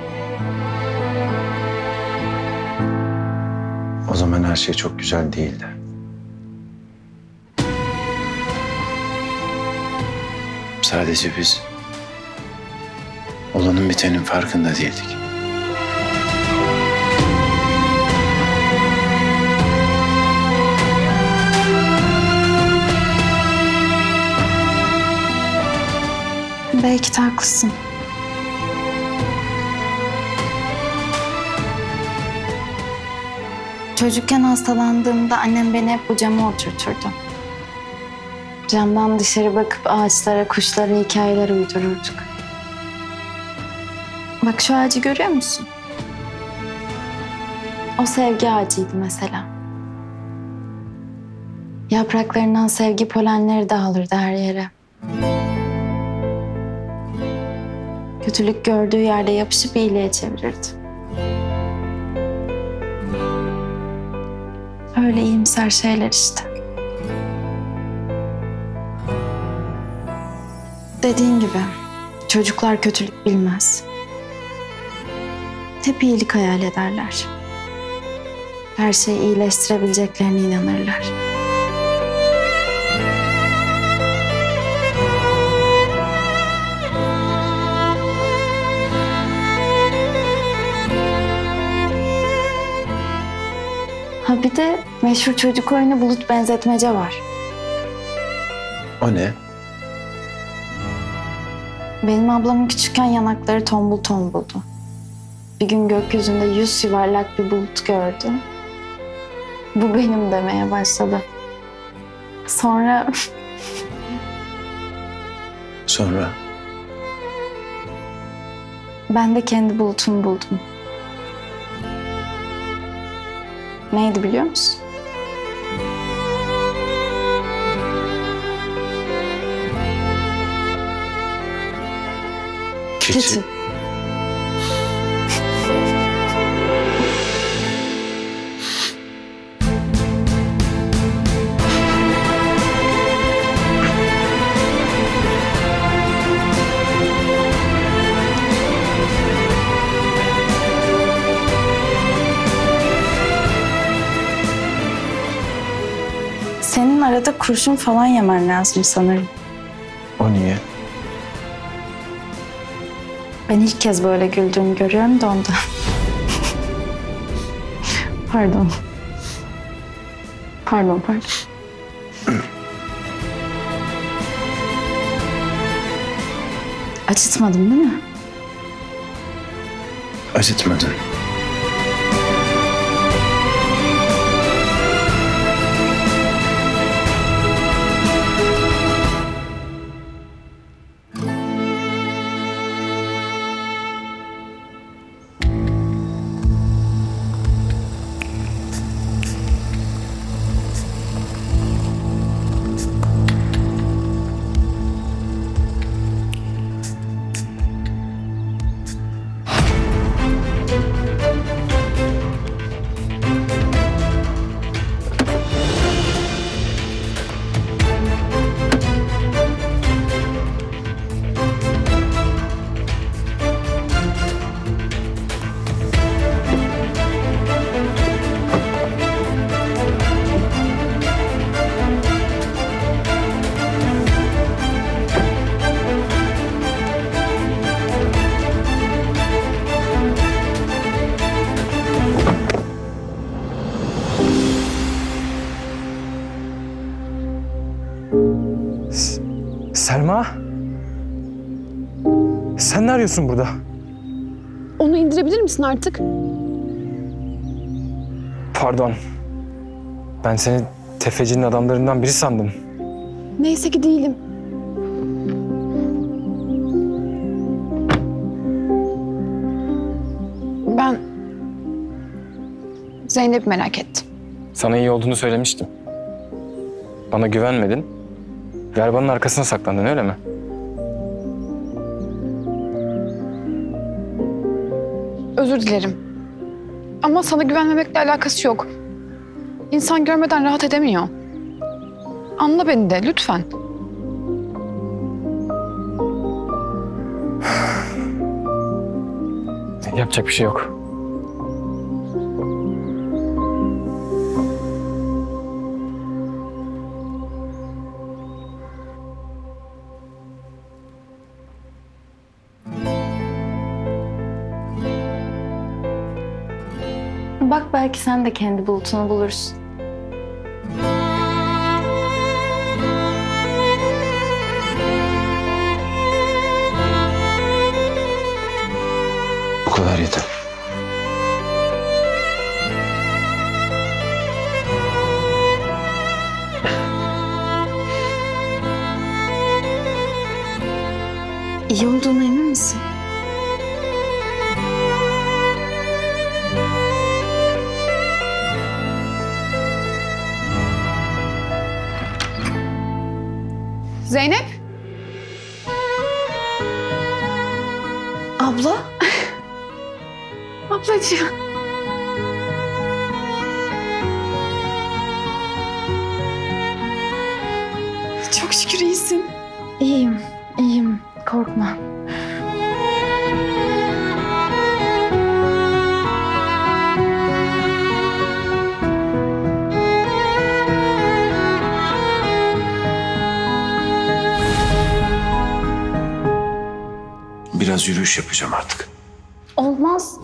O zaman her şey çok güzel değildi. Sadece biz olanın bitenin farkında değildik. Belki de haklısın. Çocukken hastalandığımda annem beni hep bu cama oturturdu. Camdan dışarı bakıp ağaçlara, kuşlara hikayeler uydururduk. Bak şu ağacı görüyor musun? O sevgi ağacıydı mesela. Yapraklarından sevgi polenleri dağılırdı her yere. Kötülük gördüğü yerde yapışıp iyiliğe çevirirdi. Öyle iyimser şeyler işte. Dediğin gibi çocuklar kötülük bilmez. Hep iyilik hayal ederler. Her şeyi iyileştirebileceklerine inanırlar. Ha bir de meşhur çocuk oyunu bulut benzetmece var. O ne? Benim ablamın küçükken yanakları tombul tombuldu. Bir gün gökyüzünde yüz yuvarlak bir bulut gördü. Bu benim demeye başladı. Sonra... Sonra? Ben de kendi bulutumu buldum. Neydi biliyor musun? Keçi. Keçi. Senin arada kurşun falan yemen lazım sanırım. O niye? Ben ilk kez böyle güldüğümü görüyorum da ondan. Pardon. Pardon, pardon. Acıtmadım değil mi? Acıtmadın. Selma? Sen ne arıyorsun burada? Onu indirebilir misin artık? Pardon. Ben seni tefecinin adamlarından biri sandım. Neyse ki değilim. Ben Zeynep'i merak ettim. Sana iyi olduğunu söylemiştim. Bana güvenmedin. Garibanın arkasına saklandın, öyle mi? Özür dilerim. Ama sana güvenmemekle alakası yok. İnsan görmeden rahat edemiyor. Anla beni de lütfen. Yapacak bir şey yok. Bak belki sen de kendi bulutunu bulursun. Bu kadar yeter. İyi olduğuna emin misin? Zeynep. Abla. Ablacığım. Çok şükür iyisin. İyiyim, iyiyim. Korkma. Biraz yürüyüş yapacağım artık. Olmaz.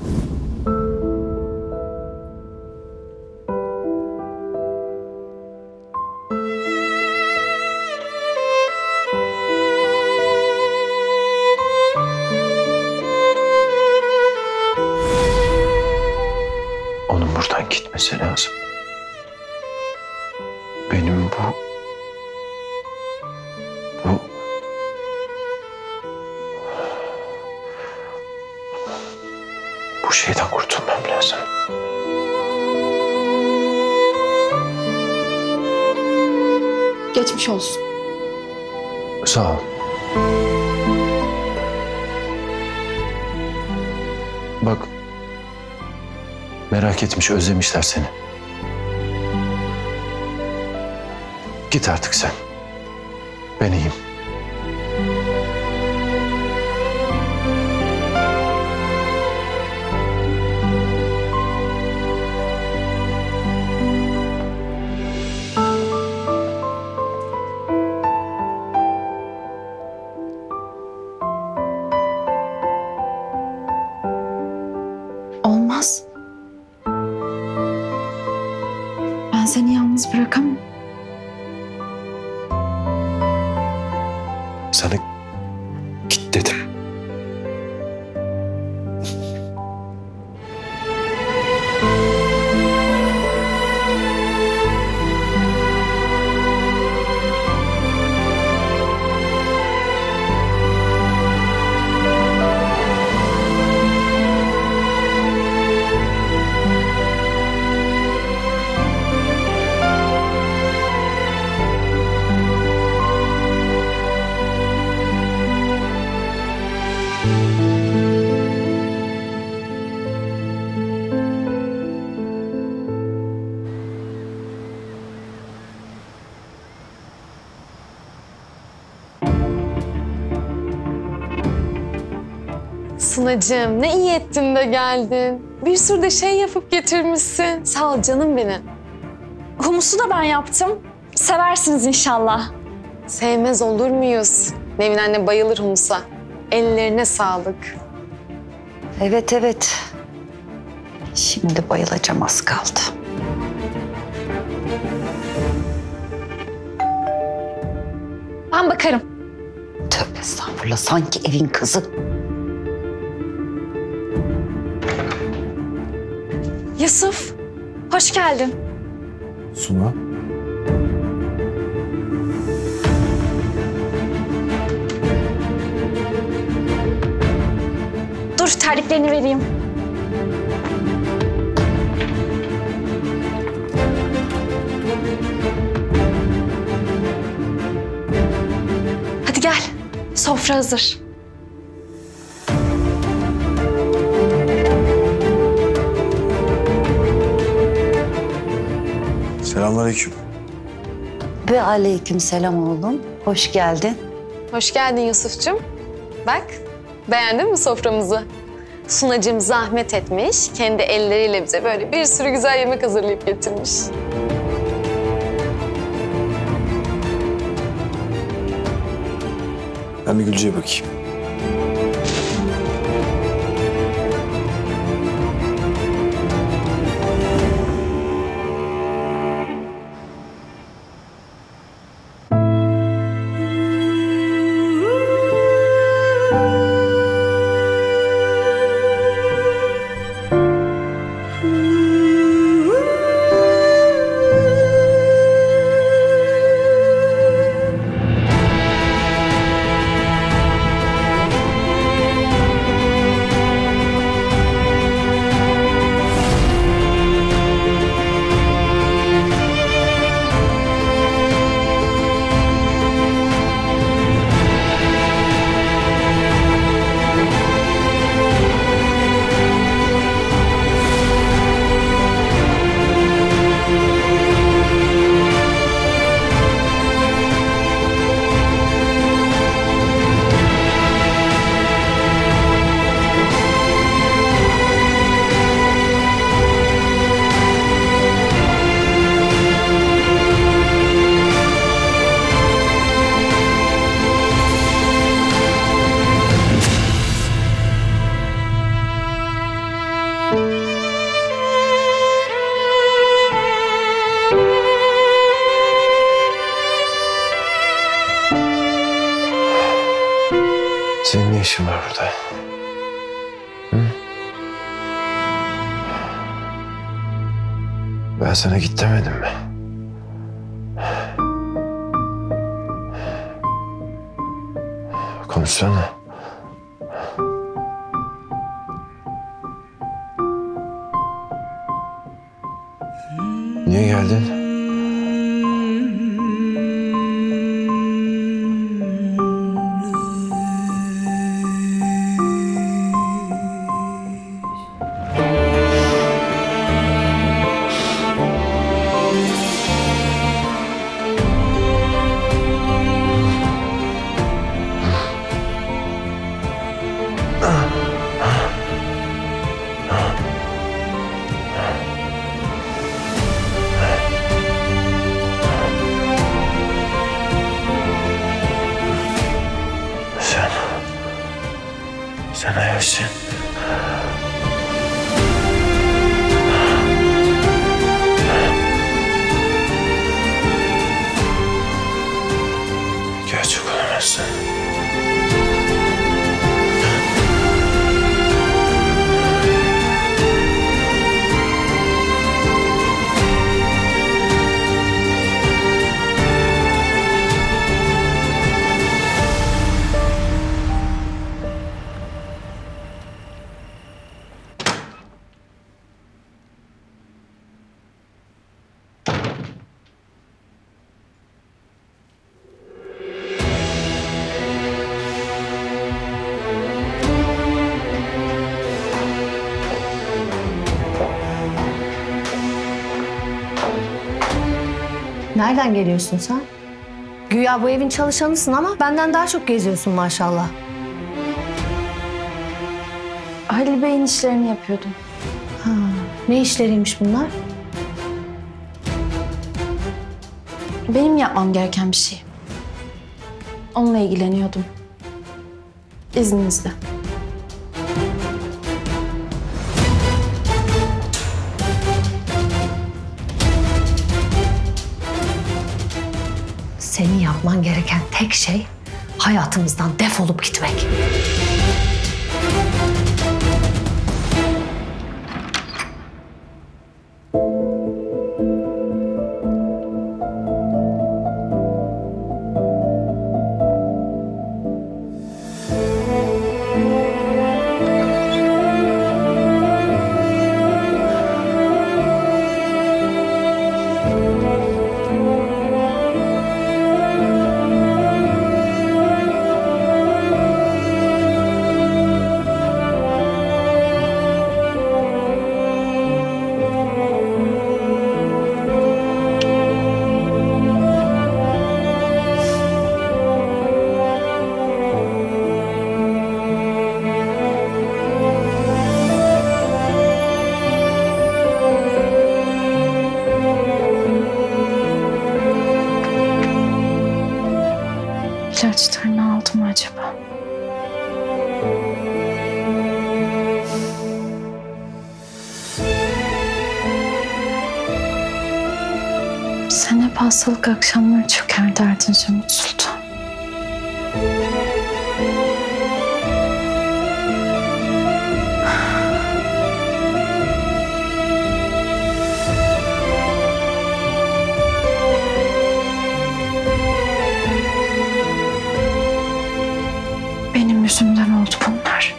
Onun buradan gitmesi lazım. Benim bu... Bu... Bu şeyden kurtulmam lazım. Geçmiş olsun. Sağ ol. Bak, merak etmiş, özlemişler seni. Git artık sen. Ben iyiyim. Olmaz. Ben seni yalnız bırakamam. Sana git dedim. Sunacığım ne iyi ettin de geldin. Bir sürü de şey yapıp getirmişsin. Sağ ol canım benim. Humusu da ben yaptım. Seversiniz inşallah. Sevmez olur muyuz? Nevin anne bayılır humusa. Ellerine sağlık. Evet evet. Şimdi bayılacağım, az kaldı. Ben bakarım. Tövbe estağfurullah, sanki evin kızı. Yusuf, hoş geldin. Suna. Dur, terliklerini vereyim. Hadi gel, sofra hazır. Selamünaleyküm. Ve aleyküm selam oğlum. Hoş geldin. Hoş geldin Yusuf'cum. Bak, beğendin mi soframızı? Sunacığım zahmet etmiş, kendi elleriyle bize böyle bir sürü güzel yemek hazırlayıp getirmiş. Ben bir Gülce'ye bakayım. Senin ne işin var burada? Hı? Ben sana git demedim mi? Konuşsana. Niye geldin? Sen ayıpsın. Gerçek olamazsın. Nereden geliyorsun sen? Güya bu evin çalışanısın ama benden daha çok geziyorsun maşallah. Halil Bey'in işlerini yapıyordum. Ha, ne işleriymiş bunlar? Benim yapmam gereken bir şey. Onunla ilgileniyordum. İzninizle. Senin yapman gereken tek şey hayatımızdan defolup gitmek. aldı mı acaba? Sen hep hastalık akşamları çöker derdin Zümrüt Sultan. Benim yüzümden oldu bunlar.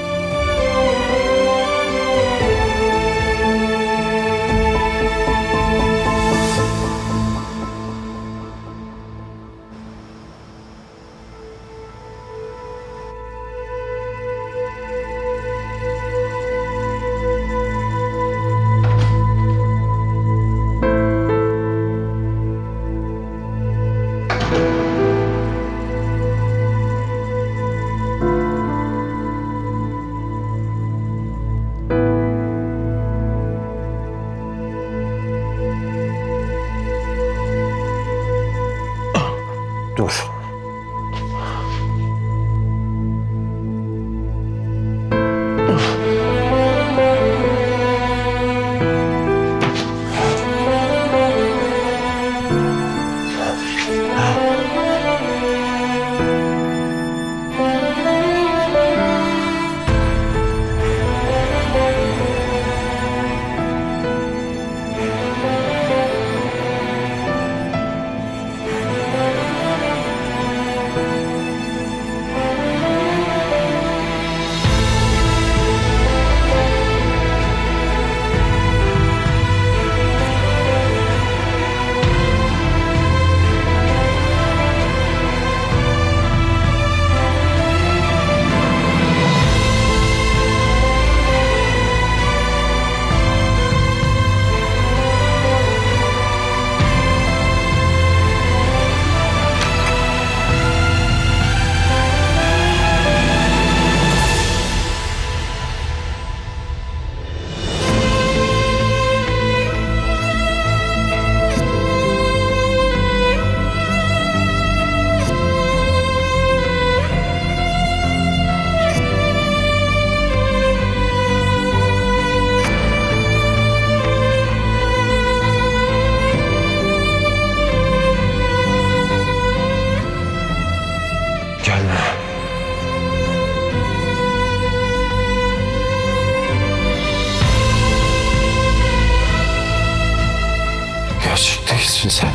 Dur. Gerçek değilsin sen.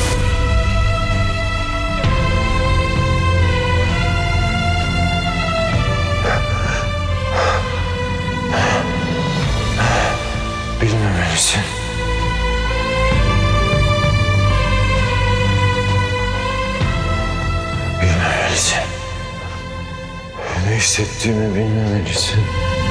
Bilmemelisin. Bilmemelisin. Ne hissettiğimi bilmemelisin.